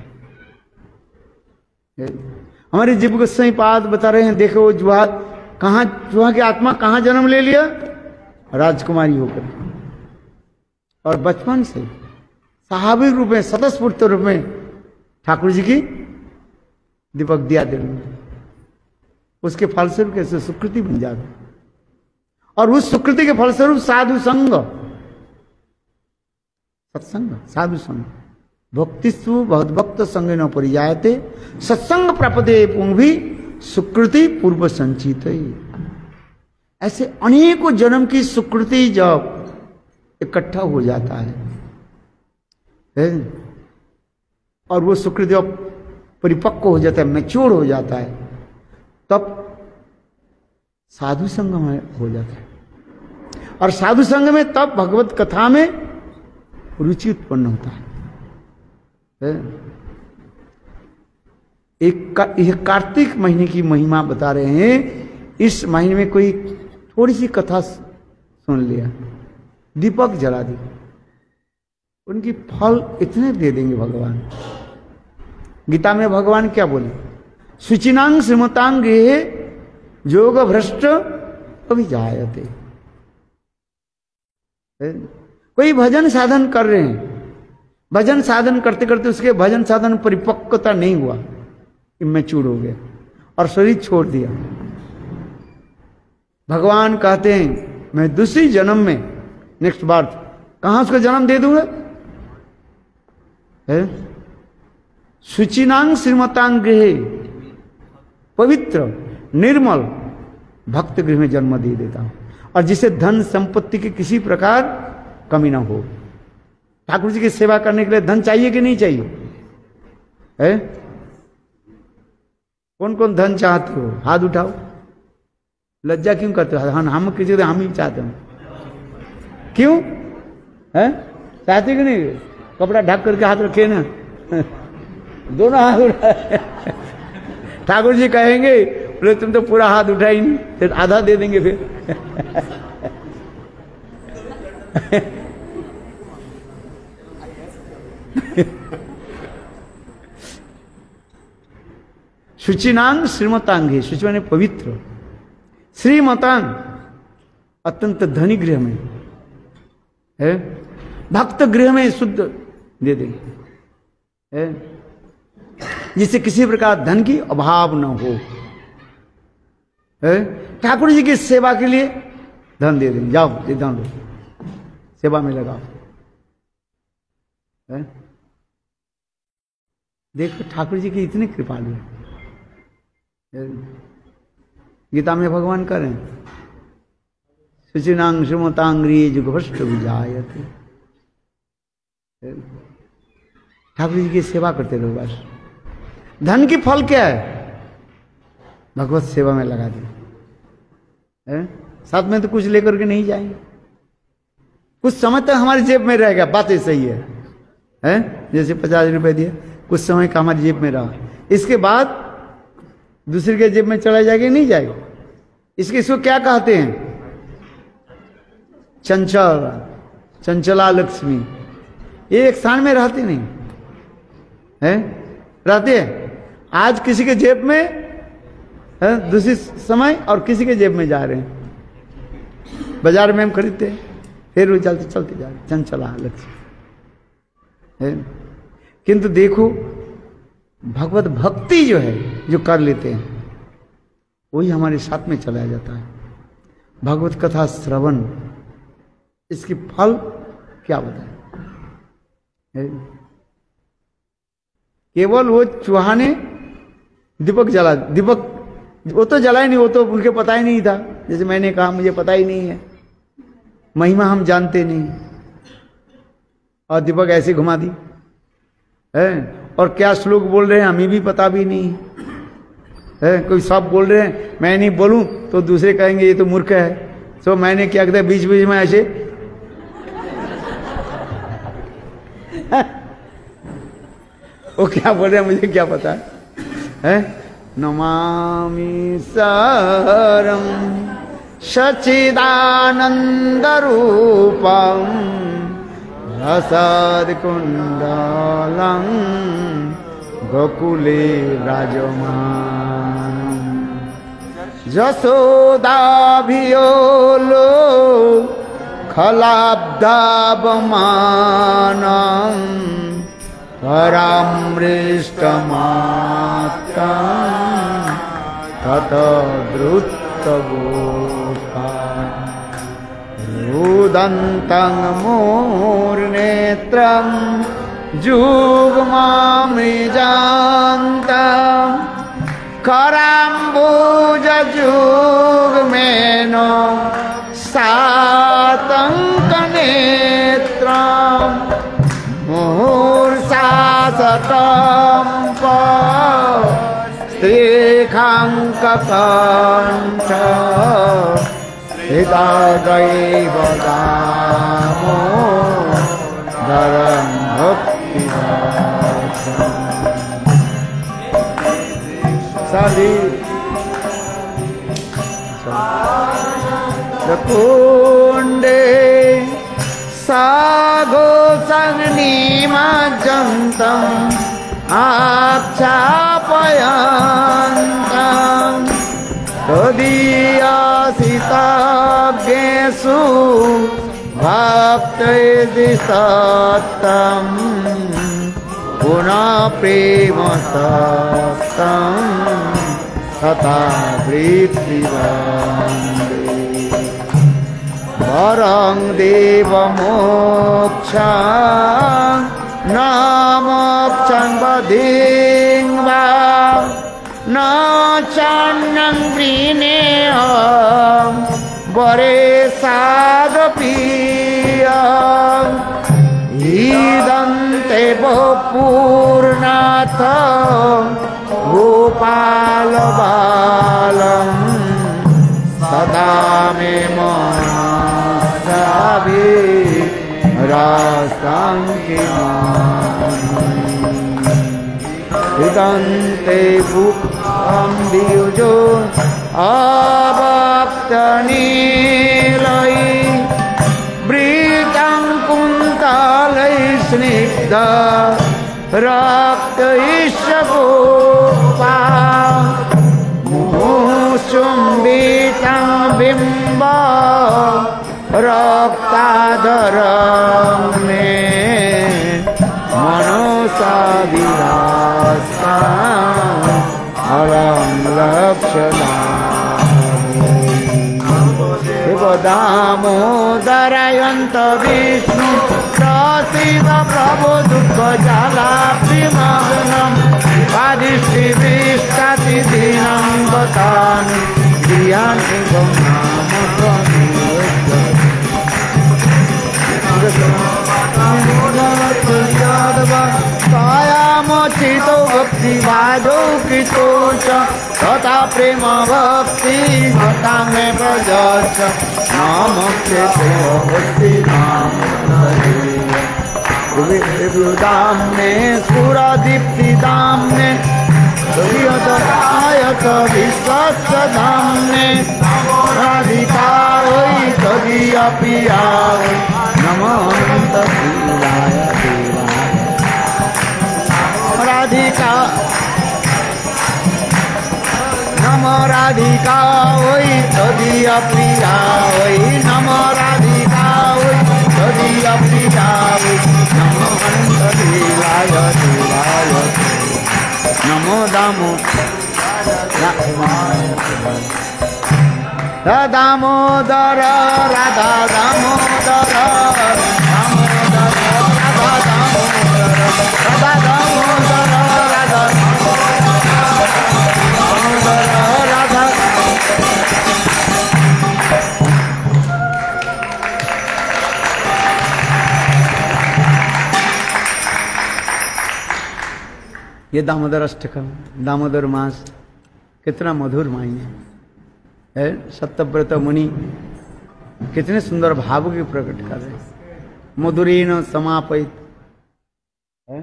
हैं। हमारे जीव को सही पाद बता रहे हैं। देखो जुहा कहां, जुहा की आत्मा कहां जन्म ले लिया, राजकुमारी होकर, और बचपन से स्वाभाविक रूप में स्वतःस्फूर्त रूप में ठाकुर जी की दीपक दिया दे, उसके फलस्वरूप कैसे सुकृति बन जाती, और उस सुकृति के फलस्वरूप साधु संग, सत्संग, साधु संग, भक्तिस्व बहुत भक्त संग न परिजायते, सत्संग प्राप्ते पुंभी सुकृति पूर्व संचित। ऐसे अनेकों जन्म की सुकृति जब इकट्ठा हो जाता है, है? और वो सुकृति जब परिपक्व हो जाता है, मैच्योर हो जाता है, तब साधु संग में हो जाता है, और साधु संग में तब भगवत कथा में रुचि उत्पन्न होता है, है? एक का, यह कार्तिक महीने की महिमा बता रहे हैं। इस महीने में कोई थोड़ी सी कथा सुन लिया, दीपक जला दी, उनकी फल इतने दे देंगे भगवान। गीता में भगवान क्या बोले, शुचिनांग श्रीमतांग योग भ्रष्ट अभिजायते। कोई भजन साधन कर रहे हैं, भजन साधन करते करते उसके भजन साधन परिपक्वता नहीं हुआ, इमेच्योर हो गया और शरीर छोड़ दिया। भगवान कहते हैं मैं दूसरी जन्म में, नेक्स्ट बार कहां उसको जन्म दे दूंगा, है? शुचिनांग श्रीमतांग गृहे, पवित्र निर्मल भक्त गृह में जन्म दे देता हूं, और जिसे धन संपत्ति की किसी प्रकार कमी ना हो। ठाकुर जी की सेवा करने के लिए धन चाहिए कि नहीं चाहिए, है? कौन कौन धन चाहते हो, हाथ उठाओ। लज्जा क्यों करते हो, हम हम किसी हम ही चाहते हो, क्यों है? चाहते कि नहीं? कपड़ा ढक करके हाथ रखे ना, दोनों हाथ उठा। ठाकुर जी कहेंगे बोले तुम तो पूरा हाथ उठाई नहीं, फिर आधा दे देंगे फिर। शुचिनांग श्रीमतांग, शुचि माने पवित्र, श्रीमतांग अत्यंत धनी गृह में, है? भक्त गृह में शुद्ध दे देंगे, है? जिससे किसी प्रकार धन की अभाव न हो, है? ठाकुर जी की सेवा के लिए धन दे देंगे, जाओ ये धन लो, सेवा में लगाओ, है? देखो ठाकुर जी की इतनी कृपालु है। गीता में भगवान कह रहे हैं शुचिनांग श्रीमतांग्री जुगभ्रष्ट विजायते। ठाकुर जी की सेवा करते रहो बस। धन की फल क्या है, भगवत सेवा में लगा दिया, साथ में तो कुछ लेकर के नहीं जाएंगे, कुछ समय तक हमारी जेब में रहेगा, बातें सही है, हैं? जैसे पचास रुपए दिए कुछ समय का हमारी जेब में रहा, इसके बाद दूसरे के जेब में चला जाएगा नहीं जाएगा। इसके इसको क्या कहते हैं, चंचल, चंचला लक्ष्मी। ये एक स्थान में रहते नहीं है, रहते हैं आज किसी के जेब में है, दूसरी समय और किसी के जेब में जा रहे हैं। बाजार में हम खरीदते हैं, फिर वो चलते चलते जा चंचला लक्ष्य है। किंतु देखो भगवत भक्ति जो है जो कर लेते हैं वही हमारे साथ में चला जाता है। भगवत कथा श्रवण इसकी फल क्या बताए। केवल वो चूहा ने दीपक जला, दीपक वो तो जला ही नहीं, वो तो उनके पता ही नहीं था। जैसे मैंने कहा मुझे पता ही नहीं है, महिमा हम जानते नहीं, और दीपक ऐसे घुमा दी है। और क्या श्लोक बोल रहे हैं हमें भी पता भी नहीं है। कोई सब बोल रहे हैं, मैं नहीं बोलूं तो दूसरे कहेंगे ये तो मूर्ख है। तो मैंने क्या कहता है बीच बीच में ऐसे वो क्या बोल रहे हैं मुझे क्या पता है, है? नमामि सारं सच्चिदानंद रूपं रसाद कुंडलं गोकुले राजमानं यशोदाभियोलो खलाब्दावमानं परामृष्टमात्रं ततद्रुतगोपा रुदन्तं मूर्नेत्रं जुग्मामृजान्तं कराम्बुजजुग्मेनो सातङ्कनेत्रं मुहुर्षासतं स्त्रीखाङ्ककण्ठ हितागैव दामो दरं भक्तिरसं सदि कुण्डे सागोसंनिमज्जन्तम् आच्छापयन्तम् तदीयसिताग्नेषु भक्तैर्दिशत्तम् पुनः प्रेम सत्तं तथा वृत्तिवन्दे वरं देवमोक्षं न मोक्षं बधिं वा न चान्यं वृणेयं वरे सादपीयम् ईदन्ते पूर्णाथ गोपाल बालम् सदा मे मनसाभि ईदन्ते भुक्तं द्विजो अभक्तनीलयि वृतं कुन्तलै स्निग्ध रक्तईशगोपा मुहुचुम्बितं बिम्ब रक्ताधरं मे मनसा विलासम् अलं लक्ष्यणामि दामोदरयन्त विष्णु शिव प्रभु दुःख जलाभिमग्नम् आदिष्टिविष्टाति दीनं गतानि धियानि कायामोचितो भक्तिवादो कृतो च तथा प्रेम भक्ति तथा मे प्रजच्छ नाम भक्ति नाम दाम्ने सुरदीप्ति दाम्ने सूर्योदयायत विश्वस्य दाम्ने राधिका वै तदीय प्रिया वै नमोऽनन्त शिवाय देवाय राधिका नमो राधिका वै तदीय प्रिया वै नमो राधिका वै हरिया प्रियाय नमो अनंत लीलाय लीलाय नमो दामो दामोदर राधा दामोदर दामोदर राधा दामोदर राधा दामोदर राधा दामोदर राधा। ये दामोदर अष्टकम, दामोदर मास कितना मधुर मायने है। सत्यव्रत मुनि कितने सुंदर भाव की प्रकट कर रहे हैं। मधुरीन समापित है,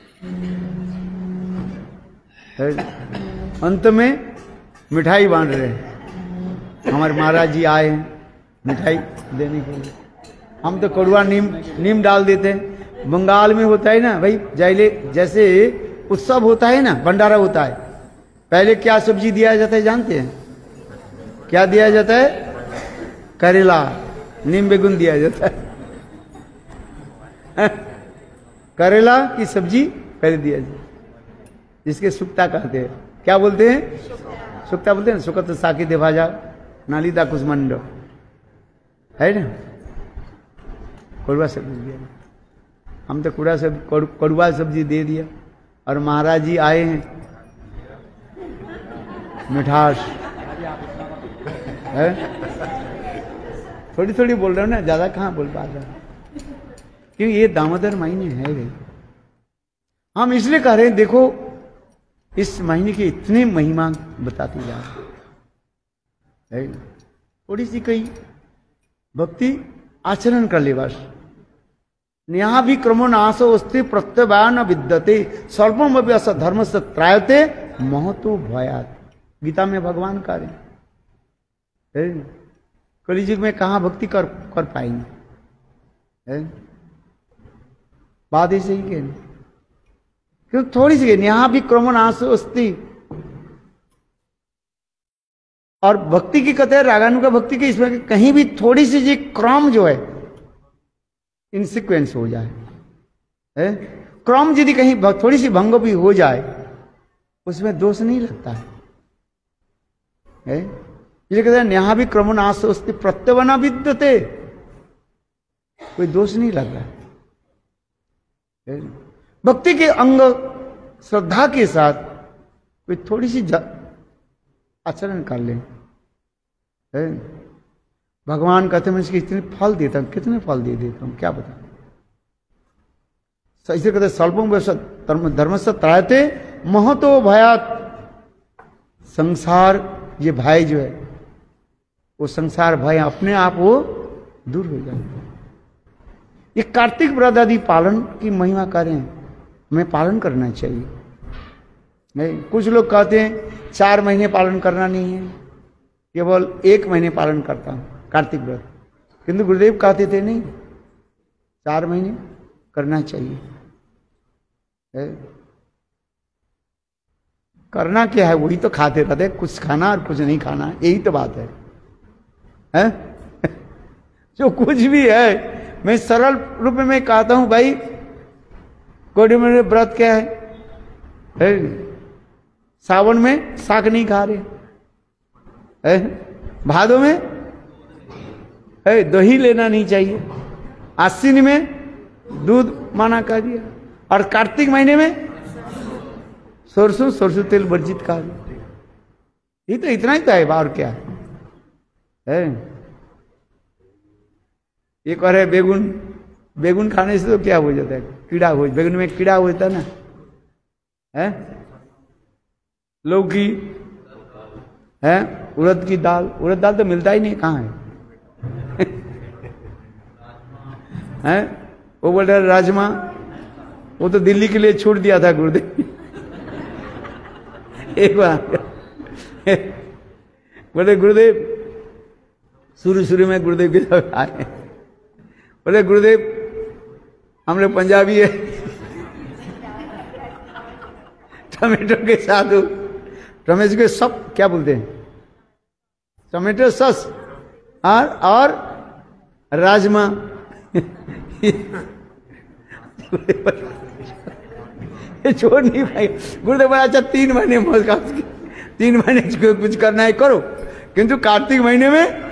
है। अंत में मिठाई बांट रहे हैं। हमारे महाराज जी आए हैं मिठाई देने के लिए। हम तो कड़ुआ नीम नीम डाल देते हैं। बंगाल में होता है ना भाई, जैले जैसे उत्सव होता है ना, भंडारा होता है, पहले क्या सब्जी दिया जाता है जानते हैं? क्या दिया जाता है? करेला, नीम बेगुन दिया जाता है। करेला की सब्जी पहले दिया जाता है, जिसके सुक्ता कहते हैं। क्या बोलते हैं? सुक्ता बोलते हैं। सुकत साकी दे भाजा नालिदा कुसमंड है ना, कड़ुआ सब्जी दिया। हम तो कड़ुआ सब कड़ुआ सब्जी दे दिया। और महाराज जी आए हैं, मिठास है, थोड़ी थोड़ी बोल रहे हो ना, ज्यादा कहाँ बोल पा रहे हैं, क्योंकि ये दामोदर महीने है भाई। हम इसलिए कह रहे हैं, देखो इस महीने की इतनी महिमा बताती जा रही है। थोड़ी सी कही भक्ति आचरण कर ले बस। यहाँ भी क्रमो नाशो अस्ति प्रत्यवान विद्यते स्वल्पम अभ्यास धर्म से त्रायते महतो भयात। गीता में भगवान कह रहे हैं, कलियुग में कहाँ भक्ति कर कर पाएंगे है? बात ऐसे ही कहनी, क्योंकि थोड़ी सी कहनी। यहाँ भी क्रमो नाशो अस्ति, और भक्ति की कथा है रागानुगा भक्ति की, इसमें कहीं भी थोड़ी सी जी क्रम जो है इनसिक्वेंस हो जाए है, क्रम यदि कहीं थोड़ी सी भंग भी हो जाए उसमें दोष नहीं लगता है, है? ये कहते हैं यहाँ भी क्रमनाश उसके प्रत्यवना विद्यते, कोई दोष नहीं लग रहा है। भक्ति के अंग श्रद्धा के साथ कोई थोड़ी सी आचरण कर ले, है? भगवान कहते मैं इसके इतने फल देता हूं, कितने फल दे देता हूं क्या बता। ऐसे कहते स्वल्पम धर्म से त्रायते महतो भयात। संसार ये भय जो है, वो संसार भय अपने आप वो दूर हो जाए। ये कार्तिक व्रत आदि पालन की महिमा करें, हमें पालन करना चाहिए। नहीं, कुछ लोग कहते हैं चार महीने पालन करना नहीं है, केवल एक महीने पालन करता हूं कार्तिक व्रत, किंतु गुरुदेव कहते थे नहीं, चार महीने करना चाहिए। है? करना क्या है? वही तो खाते रहते, कुछ खाना और कुछ नहीं खाना, यही तो बात है, है? जो कुछ भी है, मैं सरल रूप में कहता हूं भाई, कोडी में व्रत क्या है? है? सावन में साग नहीं खा रहे, है? भादों में है दही लेना नहीं चाहिए, आश्विन में दूध माना कर दिया, और कार्तिक महीने में सरसों सरसों तेल वर्जित खा दिया। ये तो इतना ही तो है, और क्या है? ये कह रहे बेगुन, बेगुन खाने से तो क्या हो जाता है? कीड़ा हो, बेगुन में कीड़ा होता है ना, है? लौकी है, उड़द की दाल, उड़द दाल तो मिलता ही नहीं, कहाँ है? है? वो बोल रहे राजमा, वो तो दिल्ली के लिए छोड़ दिया था गुरुदेव। एक बार बोले गुरुदेव, शुरू शुरू में गुरुदेव के साथ आए, बोले गुरुदेव हम लोग पंजाबी है, टमाटो के साथ टमाटो के सब क्या बोलते हैं, टमाटो सस और और राजमा, ये छोड़ नहीं पाएगा। गुरुदेव बोला अच्छा तीन महीने मौज का, तीन महीने कुछ करना है करो, किंतु कार्तिक महीने में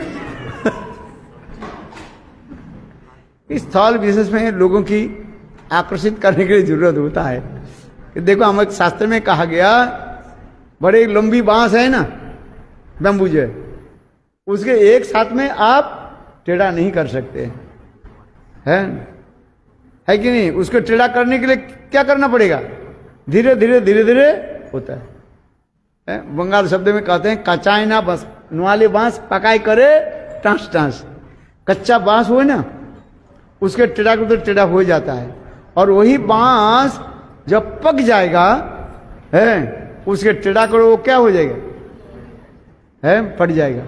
इस स्थल विशेष में लोगों की आकर्षित करने के लिए जरूरत होता है कि देखो हम शास्त्र में कहा गया, बड़े लंबी बांस है ना बम्बूज है, उसके एक साथ में आप टेढ़ा नहीं कर सकते हैं, है कि नहीं? उसको टेढ़ा करने के लिए क्या करना पड़ेगा? धीरे धीरे धीरे धीरे होता है, है? बंगाल शब्द में कहते हैं कचाई ना बस नुआले बांस पकाई करे टांस टांस। कच्चा बांस हो ना उसके टेढ़ा को तो टेढ़ा हो जाता है, और वही बांस जब पक जाएगा है उसके टेढ़ा करो वो क्या हो जाएगा? है फट जाएगा।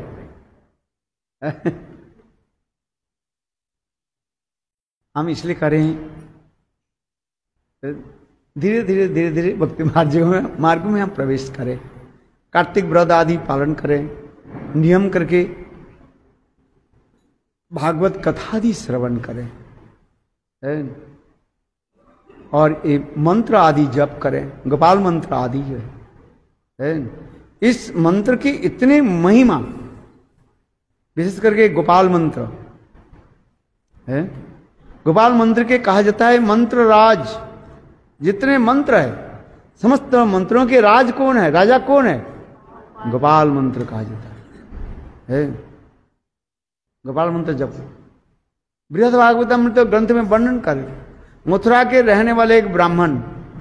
हम इसलिए करें धीरे धीरे धीरे धीरे भक्ति मार्ग में मार्ग में हम प्रवेश करें, कार्तिक व्रत आदि पालन करें, नियम करके भागवत कथा आदि श्रवण करें, है? और ये मंत्र आदि जप करें, गोपाल मंत्र आदि जो है, है? इस मंत्र की इतनी महिमा, विशेष करके गोपाल मंत्र है, गोपाल मंत्र के कहा जाता है मंत्र राज। जितने मंत्र है समस्त मंत्रों के राज कौन है, राजा कौन है? गोपाल मंत्र कहा जाता है, है? गोपाल मंत्र जप। बृहद भागवतम तो ग्रंथ में वर्णन कर, मथुरा के रहने वाले एक ब्राह्मण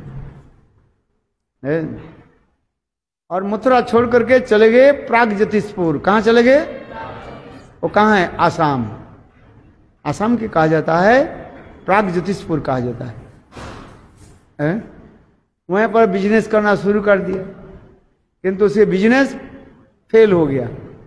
है और मथुरा छोड़ करके चले गए प्रागज्योतिषपुर। कहां चले गए? वो कहां है? आसाम। आसाम के कहा जाता है प्रागज्योतिषपुर कहा जाता है, है? वहां पर बिजनेस करना शुरू कर दिया, किंतु उसे बिजनेस फेल हो गया।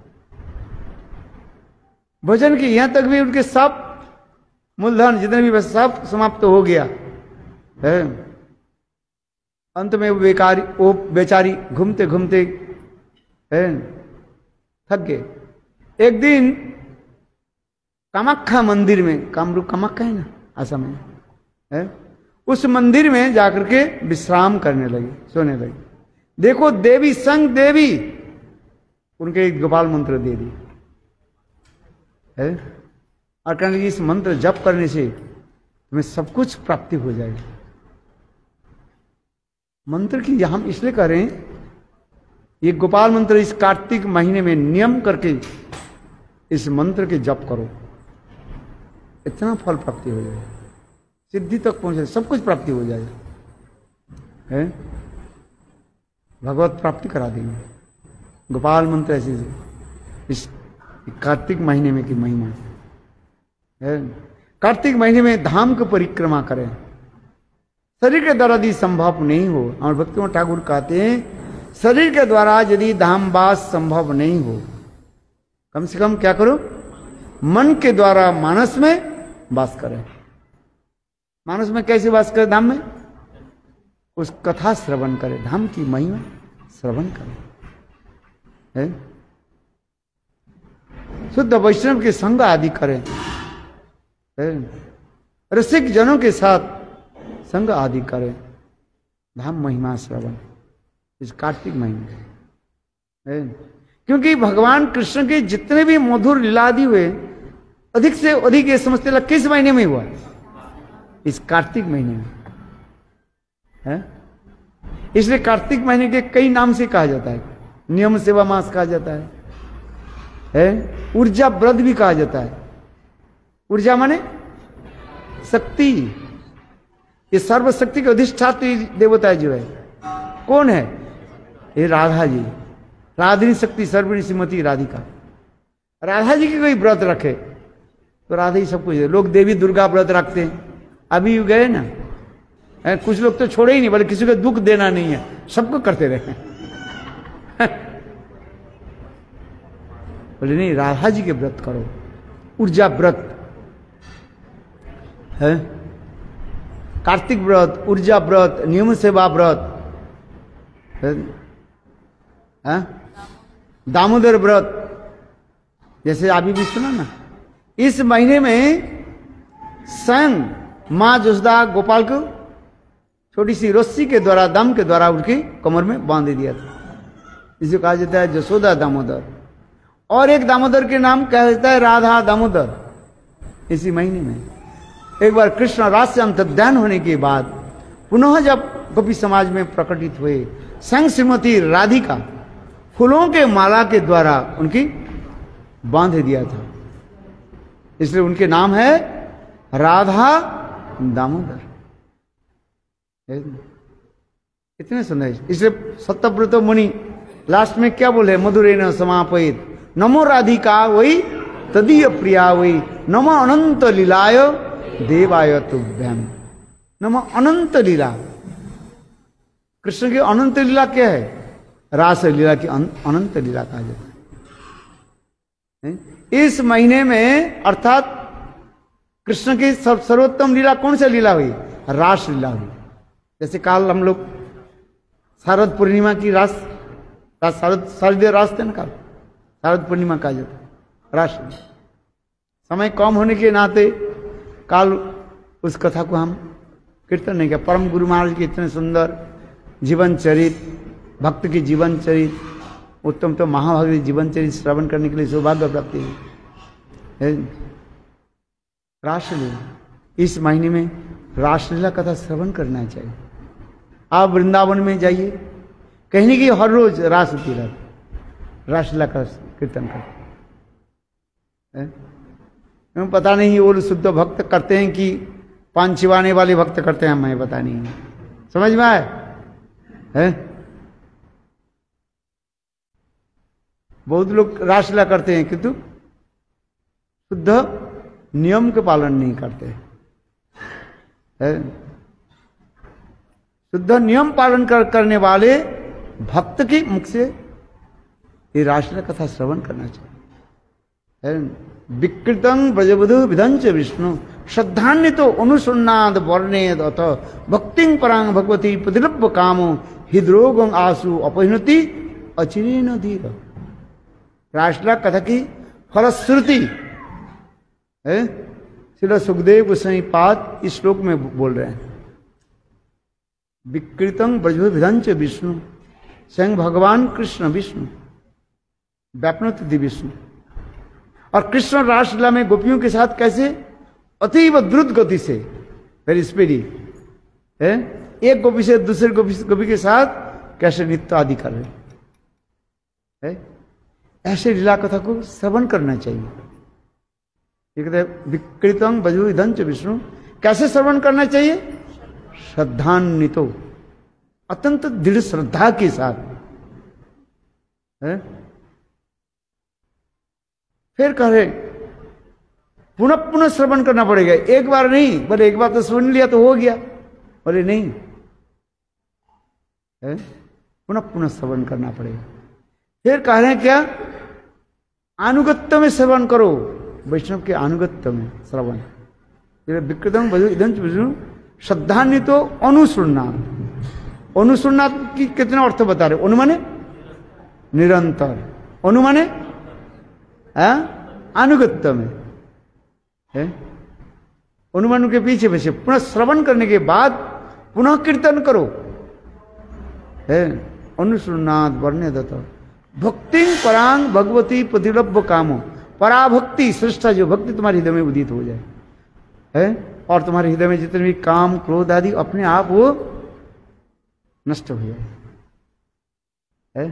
भजन की यहां तक भी उनके सब मूलधन जितने भी सब समाप्त हो गया है। अंत में वो बेकारी वो बेचारी घूमते घूमते है थक गए। एक दिन कामाख्या मंदिर में, कामरूप कामाख्या है ना असम में, है? उस मंदिर में जाकर के विश्राम करने लगे, सोने लगे। देखो देवी संग देवी उनके एक गोपाल मंत्र दे दी है, और कहने लगी इस मंत्र जप करने से तुम्हें सब कुछ प्राप्ति हो जाएगी। मंत्र की हम इसलिए करें, ये गोपाल मंत्र इस कार्तिक महीने में नियम करके इस मंत्र के जप करो, इतना फल प्राप्ति हो जाएगा, सिद्धि तक पहुंचे, सब कुछ प्राप्ति हो जाएगा, है? भगवत प्राप्ति करा देंगे गोपाल मंत्र ऐसे। इस कार्तिक महीने में की महिमा है। कार्तिक महीने में धाम की परिक्रमा करें, शरीर के द्वारा यदि संभव नहीं हो, और भक्तिवंत ठाकुर कहते हैं शरीर के द्वारा यदि धामवास संभव नहीं हो, कम से कम क्या करो? मन के द्वारा मानस में वास करें। मानस में कैसे वास करें? धाम में उस कथा श्रवण करें, धाम की महिमा श्रवण करें, है? शुद्ध वैष्णव के संग आदि करें, है? रसिक जनों के साथ संग आदि करें, धाम महिमा श्रवण इस कार्तिक महीने, है? क्योंकि भगवान कृष्ण के जितने भी मधुर लीलादि हुए अधिक से अधिक ये समझते लग किस महीने में हुआ? इस कार्तिक महीने में, है? इसलिए कार्तिक महीने के कई नाम से कहा जाता है। नियम सेवा मास कहा जाता है, है? ऊर्जा व्रत भी कहा जाता है। ऊर्जा माने शक्ति, ये सर्वशक्ति के अधिष्ठात्री देवता जो है कौन है? ये राधा जी, राधिनी शक्ति सर्वणी श्रीमती राधिका। राधा जी की कोई व्रत रखे तो राधा ही सब कुछ है। लोग देवी दुर्गा व्रत रखते हैं, अभी गए ना, है? कुछ लोग तो छोड़े ही नहीं, बोले किसी को दुख देना नहीं है, सबको करते रहे। बोले नहीं, राधा जी के व्रत करो, ऊर्जा व्रत है, कार्तिक व्रत, ऊर्जा व्रत, नियम सेवा व्रत है, है? दामोदर व्रत, जैसे अभी भी सुना ना। इस महीने में स्वयं माँ जसोदा गोपाल को छोटी सी रस्सी के द्वारा, दम के द्वारा उनकी कमर में बांध दिया था। इसे कहा जाता है जसोदा दामोदर। और एक दामोदर के नाम कहा जाता है राधा दामोदर। इसी महीने में एक बार कृष्ण रास से अंतर्ध्यान होने के बाद पुनः जब गोपी समाज में प्रकटित हुए, संग श्रीमती राधिका फूलों के माला के द्वारा उनकी बांध दिया था, इसलिए उनके नाम है राधा दामोदर। कितने सुंदर। इसलिए सत्यव्रत मुनि लास्ट में क्या बोले, मधुरेण समापयित नमो राधिका वही तदीय प्रिया वही नमो अनंत लीलाय देवाय तुभ्यम। नमो अनंत लीला, कृष्ण की अनंत लीला क्या है? रास लीला की अनंत लीला कहा जाता है। इस महीने में अर्थात कृष्ण की सर्वोत्तम लीला कौन सी लीला हुई? रास लीला हुई। जैसे काल हम लोग शारद पूर्णिमा की रास, शारद शारदीय रास थे ना, काल शारद पूर्णिमा कहा जाता है रास। समय कम होने के नाते काल उस कथा को हम कीर्तन नहीं किया। परम गुरु महाराज के इतने सुंदर जीवन चरित, भक्त की जीवन चरित, उत्तम तो महाभारत जीवन चरित श्रवण करने के लिए सौभाग्य प्राप्ति है। रासलीला इस महीने में रासलीला कथा श्रवण करना चाहिए। आप वृंदावन में जाइए, कहने की हर रोज रास होती रहती, रासलीला का कीर्तन करते। पता नहीं वो शुद्ध भक्त करते हैं कि पान छिवाने वाले भक्त करते हैं, हमें पता नहीं है। समझ में आए है? बहुत लोग रासलीला करते हैं किंतु शुद्ध नियम के पालन नहीं करते है। शुद्ध नियम पालन कर, करने वाले भक्त के मुख से ये रासलीला कथा श्रवण करना चाहिए। विकृतं ब्रजवधु विधंच विष्णु श्रद्धान्वितो अनुसन्नाद वर्णेद अथ भक्तिं परांग भगवती प्रतिलभ्य कामो हृद्रोगं आसु अपहिनति अचिरेण धीर। रासलीला कथा की फलश्रुति है, श्री सुखदेव गोस्वामी पाद इस श्लोक में बोल रहे हैं। विकृतं ब्रजवधु विधंच विष्णु, स्वयं भगवान कृष्ण विष्णु व्यापनोति विष्णु। और कृष्ण रासलीला में गोपियों के साथ कैसे अतीव द्रुत गति से, वेरी स्पीडी है, एक गोपी से दूसरे गोपी गोपी के साथ कैसे नृत्य आदि कर रहे है। ऐसे लीला कथा को श्रवण करना चाहिए। ये कहते हैं विकृतं ब्रजवधु विधंच विष्णु, कैसे श्रवण करना चाहिए? श्रद्धान्वितो, अत्यंत दृढ़ श्रद्धा के साथ है। फिर कह रहे पुनः पुनः श्रवण करना पड़ेगा, एक बार नहीं। बोले एक बार तो सुन लिया तो हो गया, बोले नहीं है, पुनः पुनः श्रवण करना पड़ेगा। फिर कह रहे हैं क्या? अनुगत्य में श्रवण करो, वैष्णव के अनुगत्य में श्रवण। विकृतं ब्रजवधु विधंच विष्णु श्रद्धान्वितो अनुसृणात्। अनुसृणात् की कितना अर्थ बता रहे? अनु माने निरंतर, अनु माने अनुगत्य में है, अनुमान के पीछे पीछे पुनः श्रवण करने के बाद पुनः कीर्तन करो है। अनुसृणात् वर्ण्य दत्त भक्ति परांग भगवती प्रतिलभ्य कामो। पराभक्ति श्रेष्ठ जो भक्ति तुम्हारे हृदय में उदित हो जाए है, और तुम्हारे हृदय में जितने भी काम क्रोध आदि अपने आप वो नष्ट हो जाए है।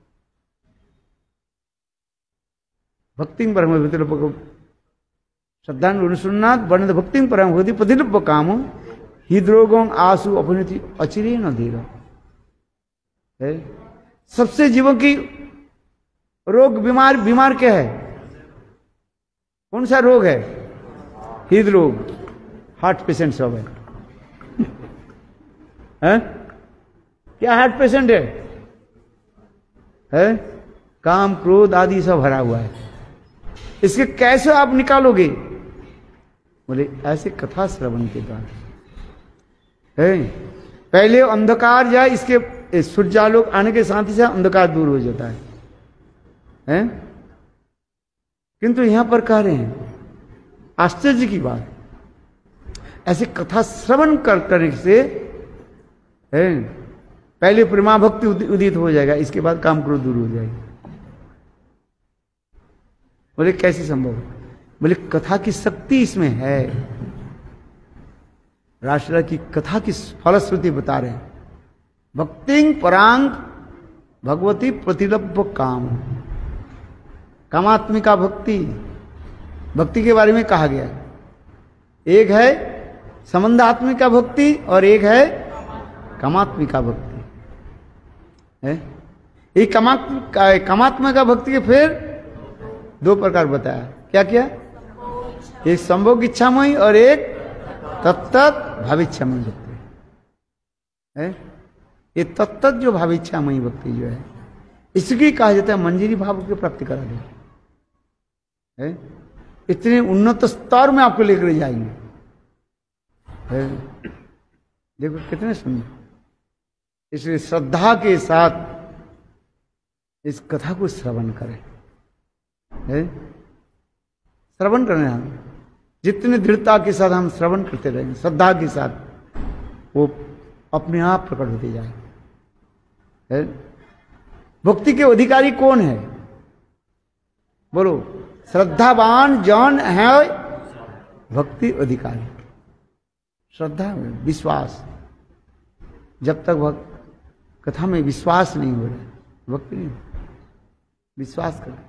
भक्ति परम प्रतिलभ्य श्रद्धा अनुसृणात् वर्णित भक्ति परम होती प्रतिलभ्य कामो हृद्रोगों आसु अपनिति अचिरेण धीर है। सबसे जीवों की रोग बीमार बीमार क्या है? कौन सा रोग है? हृदरोग, हार्ट पेशेंट सब है, है? क्या हार्ट पेशेंट है? है काम क्रोध आदि सब भरा हुआ है। इसके कैसे आप निकालोगे? बोले ऐसे कथा श्रवण के द्वारा है। पहले अंधकार जाए, इसके सूर्यालोक आने के साथ ही से अंधकार दूर हो जाता है, है? किंतु यहां पर कह रहे हैं आश्चर्य की बात, ऐसे कथा श्रवण कर करने से है पहले प्रेमा भक्ति उदित हो जाएगा, इसके बाद काम क्रोध दूर हो जाएगा। बोले कैसे संभव? बोले कथा की शक्ति इसमें है। राष्ट्र की कथा की फलश्रुति बता रहे हैं। भक्तिं परांग भगवती प्रतिलभ्य काम, कामात्मिका भक्ति, भक्ति के बारे में कहा गया। एक है संबंधात्मिका भक्ति और एक है कामात्मिका भक्ति है। ये कामात्मिका कामात्मिका भक्ति के फिर दो प्रकार बताया। क्या क्या? एक संभोग इच्छामयी और एक तत्त भाविच्छामयी भक्ति है। ये तत्त जो भाविच्छामयी भक्ति जो है, इसकी कहा जाता है मंजरी भाव की प्राप्ति करा दे है। इतने उन्नत स्तर में आपको लेकर जाएंगे है। देखो कितने सुंदर। इसलिए श्रद्धा के साथ इस कथा को श्रवण करें है। श्रवण करना, जितने दृढ़ता के साथ हम श्रवण करते रहेंगे, श्रद्धा के साथ, वो अपने आप प्रकट होते जाए है। भक्ति के अधिकारी कौन है? बोलो, श्रद्धावान जन है भक्ति अधिकारी। श्रद्धा में विश्वास, जब तक वह कथा में विश्वास नहीं हो रहा भक्ति नहीं। विश्वास कर,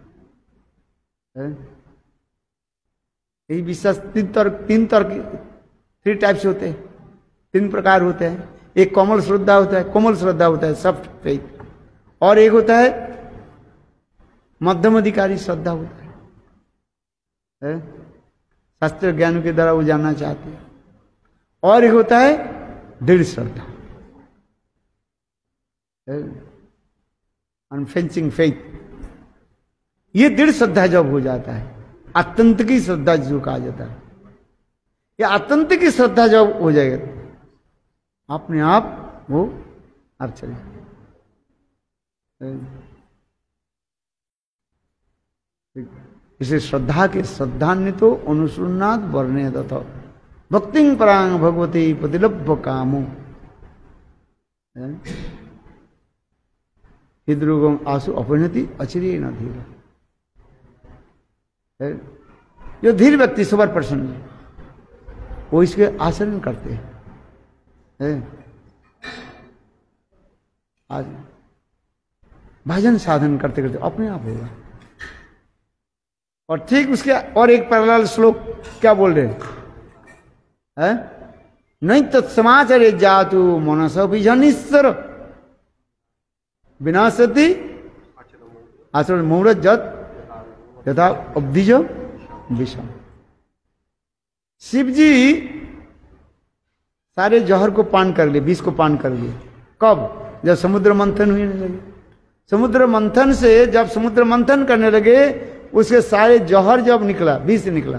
यही विश्वास तीन तर्क तीन तर्क थ्री टाइप्स होते हैं, तीन प्रकार होते हैं। एक कोमल श्रद्धा होता है, कोमल श्रद्धा होता है सॉफ्ट फेथ, और एक होता है मध्यम अधिकारी श्रद्धा होता है, है? शास्त्र ज्ञान के द्वारा वो जानना चाहते हैं। और एक होता है दृढ़ श्रद्धा, अनफेंसिंग फेथ। ये दृढ़ श्रद्धा जब हो जाता है, अत्यंत की श्रद्धा जो कहा जाता है, ये अत्यंत की श्रद्धा जब हो जाएगा अपने आप वो आप चले। इसे श्रद्धा के श्रद्धान्वित तो अनुसूनाद वर्णे तथा भक्तिं परांग भगवती प्रतिलभ्य कामो हृदरोगम आसु अपरिणति अचिरे न धीर। जो धीर व्यक्ति सुपर पर्सन वो इसके आचरण करते हैं है। आज भजन साधन करते करते अपने आप होगा। और ठीक उसके और एक पैरेलल श्लोक क्या बोल रहे हैं? नहीं तत्समाचारे जातु मनस बीजनीश्वर विनाशति आचरण मुहूर्त जत तथा अब्धिज विषम। शिव जी सारे जौहर को पान कर लिए, विष को पान कर लिए। कब? जब समुद्र मंथन हुए लगे। समुद्र मंथन से जब समुद्र मंथन करने लगे, उसके सारे जौहर जब निकला, विष निकला,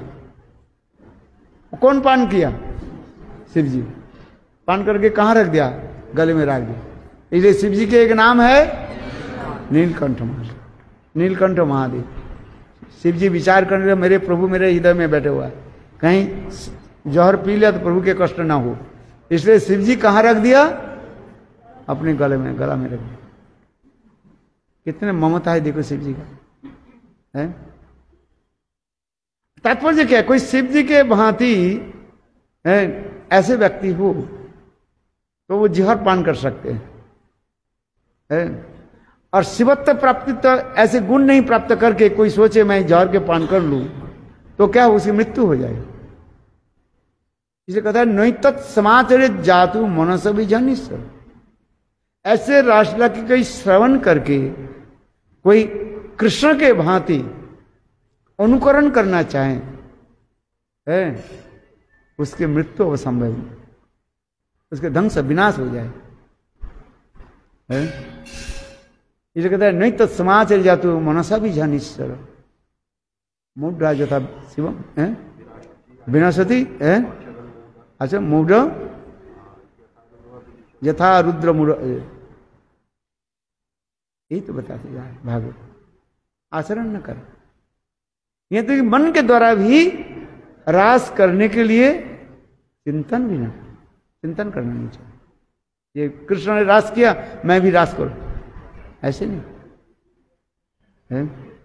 कौन पान किया? शिव जी। पान करके कहां रख दिया? गले में रख दिया। इसलिए शिव जी के एक नाम है नीलकंठ महादेव। नीलकंठ महादेव। शिव जी विचार करने लगे, मेरे प्रभु मेरे हृदय में बैठे हुआ है, कहीं जौहर पी लिया तो प्रभु के कष्ट ना हो। इसलिए शिव जी कहां रख दिया? अपने गले में, गला में रख दिया। कितने ममता है देखो शिव जी का है। तात्पर्य क्या है? कोई शिव जी के भांति है ऐसे व्यक्ति हो तो वो जहर पान कर सकते हैं है? और शिवत्व प्राप्ति तो ऐसे गुण नहीं प्राप्त करके कोई सोचे मैं जहर के पान कर लूं तो क्या उसकी मृत्यु हो जाएगी। इसे कहता है नहीं तत्समाचरित जातु मनस बीजनीश्वर। ऐसे रासलीला की कोई श्रवण करके कोई कृष्ण के भांति अनुकरण करना चाहे है, उसकी मृत्यु असंभव, उसके ढंग से विनाश हो जाए है। इसे कहता है नहीं तत्समाचरित जातु मनसा बीजनीश्वर मूढ़ यथा शिवम है विनाशति है। अच्छा मूढ़ यथा रुद्र मूढ़, यही तो बताते जाए भागवत। आचरण न कर, यह तो मन के द्वारा भी रास करने के लिए चिंतन भी ना, चिंतन करना नहीं चाहिए। ये कृष्ण ने रास किया मैं भी रास करूं, ऐसे नहीं है?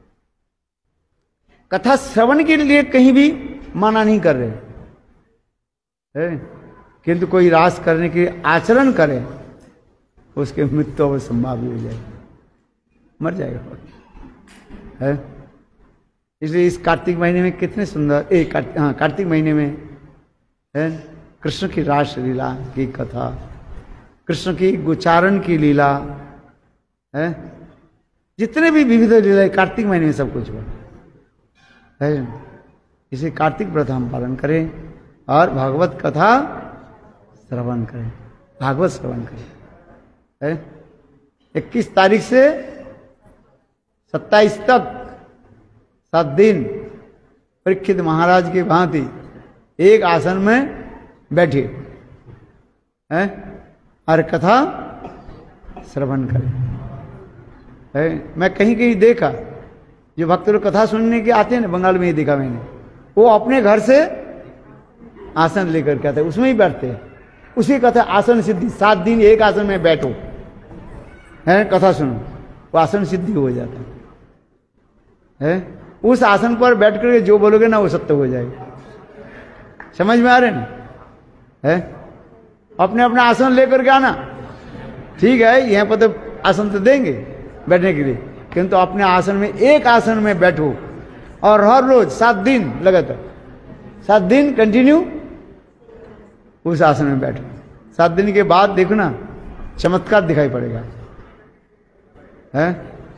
कथा श्रवण के लिए कहीं भी मना नहीं कर रहे है, किंतु कोई रास करने के आचरण करे उसके मृत्यु अवश्य संभावी हो जाएगी, मर जाएगा है। इसलिए इस कार्तिक महीने में कितने सुंदर एक कार्तिक हाँ कार्तिक महीने में है कृष्ण की रास लीला की कथा, कृष्ण की गोचारण की लीला है, जितने भी विविध लीला कार्तिक महीने में सब कुछ हुआ है। इसे कार्तिक व्रत हम पालन करें और भागवत कथा श्रवण करें, भागवत श्रवण करें है। इक्कीस तारीख से सत्ताईस तक सात दिन परीक्षित महाराज की भांति एक आसन में बैठे हैं और कथा श्रवण करें है। मैं कहीं कहीं देखा जो भक्त लोग कथा सुनने के आते हैं ना, बंगाल में ही देखा मैंने, वो अपने घर से आसन लेकर के आते हैं, उसमें ही बैठते हैं। उसी कथा आसन सिद्धि, सात दिन एक आसन में बैठो है, कथा सुनो, वो आसन सिद्धि हो जाता है, है? उस आसन पर बैठ करके जो बोलोगे ना वो सत्य हो जाएगा। समझ में आ रहे ना है? अपने अपना आसन लेकर के आना, ठीक है, यहाँ पर तो आसन तो देंगे बैठने के लिए, किंतु तो अपने आसन में एक आसन में बैठो और हर रोज सात दिन लगातार, सात दिन कंटिन्यू उस आसन में बैठो। सात दिन के बाद देखो ना चमत्कार दिखाई पड़ेगा है।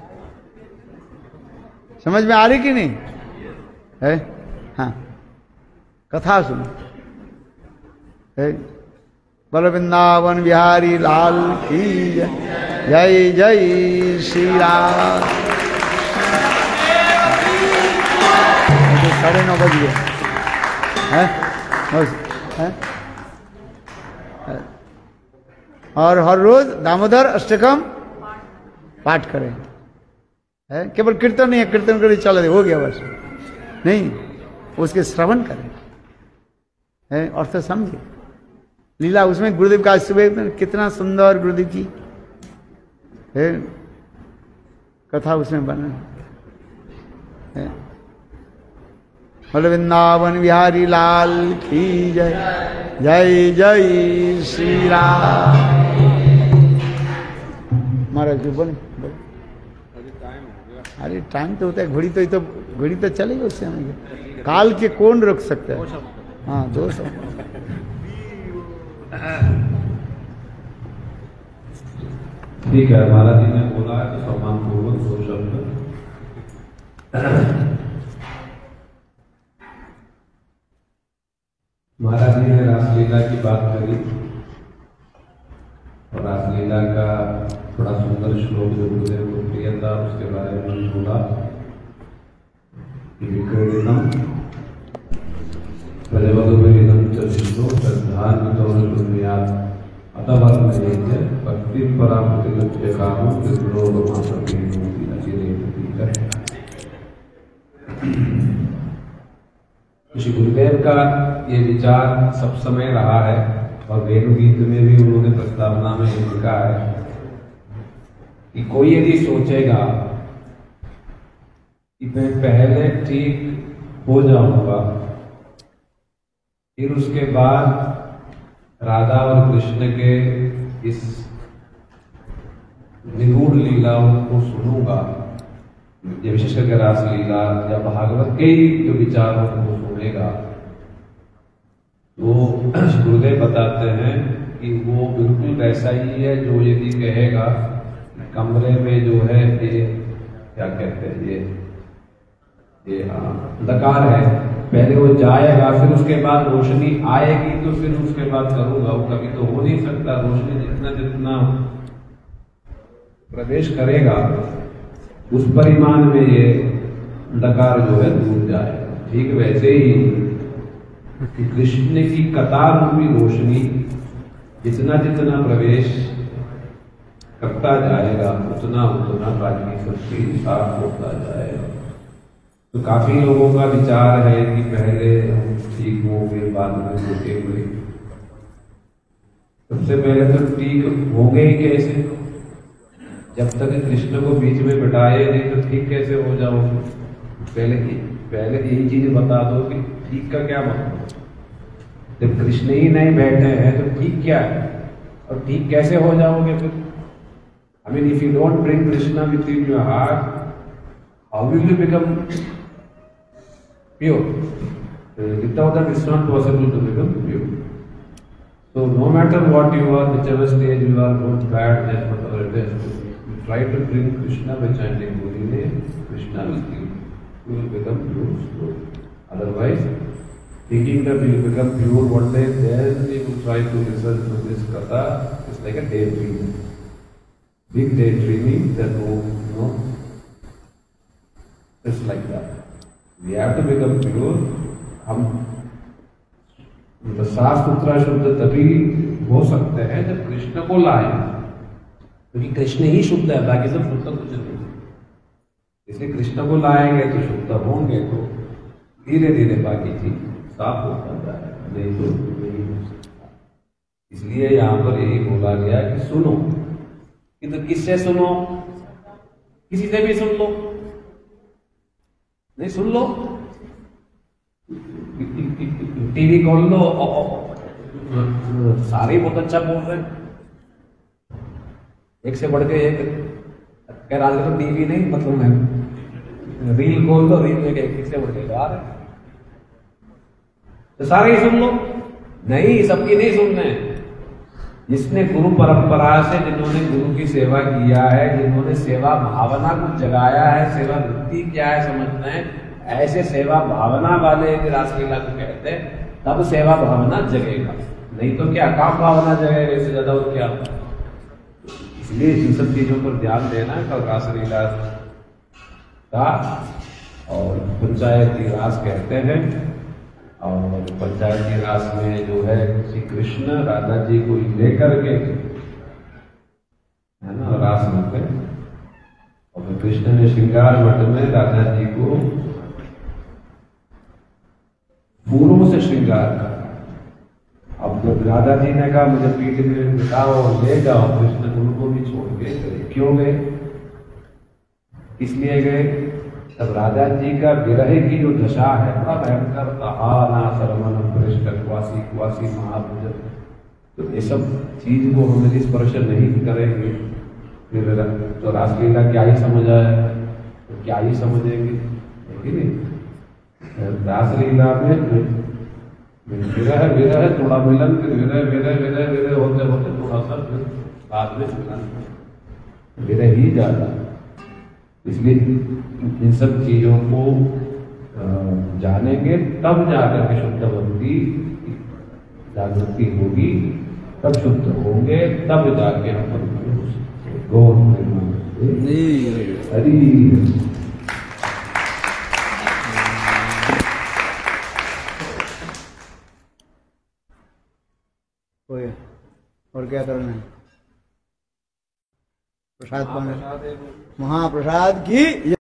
समझ में आ रही कि नहीं है? हाँ, कथा सुनो है। बोलो वृंदावन बिहारी लाल की जय, जय श्री राम। साढ़े नौ बज गए है, है? और हर रोज दामोदर अष्टकम पाठ करें है। केवल कीर्तन नहीं है, कीर्तन कर चल रहे हो गया बस नहीं, उसके श्रवण करें है, अर्थ समझे लीला। उसमें गुरुदेव का सुबह कितना सुंदर गुरुदेव की है कथा उसमें बना है। बोलो वृंदावन बिहारी लाल की जय, जय जय श्री राम। महाराज जी बोले, अरे टाइम तो होता है, घड़ी तो तो घड़ी तो चलेगी उससे हमें, काल के कौन रोक सकता है। हाँ दो सौ ठीक है। महाराज जी ने बोला है तो सम्मान पूर्वक दो शब्द। महाराज जी ने रासलीला की बात करी और रासलीला का थोड़ा सुंदर श्लोक जो गुरुदेव को प्रिय था उसके बारे में बोला कि विक्रीडितम प्रजवधुविदम च विष्णु श्रद्धान्वितोन्यात् अतवर्णये च भक्ति परामृतिलक्ष्य कामो विष्णोर्मासकेनोति अचिरेति करे। श्री गुरुदेव का ये विचार सब समय रहा है और वेणु गीत में भी उन्होंने प्रस्तावना में लिखा है कि कोई यदि सोचेगा कि मैं पहले ठीक हो जाऊंगा फिर उसके बाद राधा और कृष्ण के इस निगूढ़ लीलाओं को सुनूंगा, ये विशेष करके रास लीला या भागवत के ही जो विचारों को सुनेगा, तो गुरुदेव बताते हैं कि वो बिल्कुल वैसा ही है जो यदि कहेगा कमरे में जो है ये क्या कहते हैं ये ये अंधकार है, पहले वो जाएगा फिर उसके बाद रोशनी आएगी तो फिर उसके बाद करूंगा, वो कभी तो हो नहीं सकता। रोशनी जितना जितना प्रवेश करेगा उस परिमाण में ये अंधकार जो है दूर जाएगा। ठीक वैसे ही कृष्ण की कतार रूपी रोशनी जितना जितना प्रवेश करता जाएगा उतना उतना बाकी सच्ची साफ होता जाएगा। काफी लोगों का विचार है कि पहले हम ठीक होंगे बाद में होते हुए सबसे पहले तो ठीक होंगे ही कैसे? जब तक कृष्ण को बीच में बिठाए नहीं तो ठीक कैसे हो जाओगे? पहले पहले यही चीज बता दो कि ठीक का क्या मतलब। जब कृष्ण ही नहीं बैठे हैं तो ठीक क्या है, और ठीक कैसे हो जाओगे फिर? I mean, if you don't bring Krishna within your heart, how will you become pure? Without that, it's not possible to become pure. So, no matter what you are, whichever stage you are, good, bad, that's whatever it is, you try to bring Krishna by chanting Holy Name, Krishna will give you. You will become pure slowly. Otherwise, thinking that you will become pure one day, then you will try to listen to this katha. It's like a daydream. Big daydreaming, that no, you know, it's like that. We have to become pure. हम साफ सुथरा शुद्ध तभी हो सकते हैं जब कृष्ण को लाए, क्योंकि कृष्ण ही शुद्ध है, बाकी सब शुद्ध कुछ नहीं। इसलिए कृष्ण को लाएंगे तो शुद्ध होंगे, तो धीरे धीरे बाकी चीज साफ होता जाए, नहीं तो नहीं हो सकता। इसलिए यहाँ पर यही बोला गया कि सुनो, कि तो किससे सुनो? किसी से भी सुन लो, नहीं सुन लो, टीवी खोल लो, सारे बहुत अच्छा बोल रहे हैं, एक से बढ़ के एक। कह रहा तो टीवी नहीं, मतलब मैं रील खोल लो, रील में एक से बढ़ के आ रहे, तो सारे ही सुन लो। नहीं, सबकी नहीं सुनने। जिसने गुरु परंपरा से, जिन्होंने गुरु की सेवा किया है, जिन्होंने सेवा भावना को जगाया है, सेवा वृत्ति क्या है समझते हैं, ऐसे सेवा भावना वाले रासलीला को कहते हैं, तब सेवा भावना जगेगा। नहीं तो क्या काम भावना जगेगा, इससे ज्यादा और क्या। इसलिए इन सब चीजों पर ध्यान देना है। कल रासलीला का और पंचायती रास कहते हैं, और पंचायती रास में जो है श्री कृष्ण राधा जी को लेकर के है ना रास में पे, और फिर कृष्ण ने श्रृंगार मठ में राधा जी को फूलों से श्रृंगार करा। अब जब राधा जी ने कहा मुझे पीठ में बिठाओ और ले जाओ, कृष्ण उनको भी छोड़ के गए। क्यों गए? इसलिए गए, तब राधा जी का विरह की जो दशा है बड़ा भयंकर था। ना सरमन पृष्ठ क्वासी क्वासी महाभुज, तो ये सब चीज को हम यदि स्पर्श नहीं करेंगे फिर तो रासलीला क्या ही समझ आया, तो क्या ही समझेंगे, है कि नहीं। रासलीला में विरह विरह थोड़ा मिलन, फिर विरह विरह विरह विरह होते होते थोड़ा सा फिर बाद में मिलन, विरह ही ज्यादा। इसलिए इन सब चीजों को जानेंगे तब जाकर के शुद्ध भक्ति जागृति होगी, तब शुद्ध होंगे, तब जाके हम गौर हरि। और क्या करना है? प्रसाद पाने, महाप्रसाद की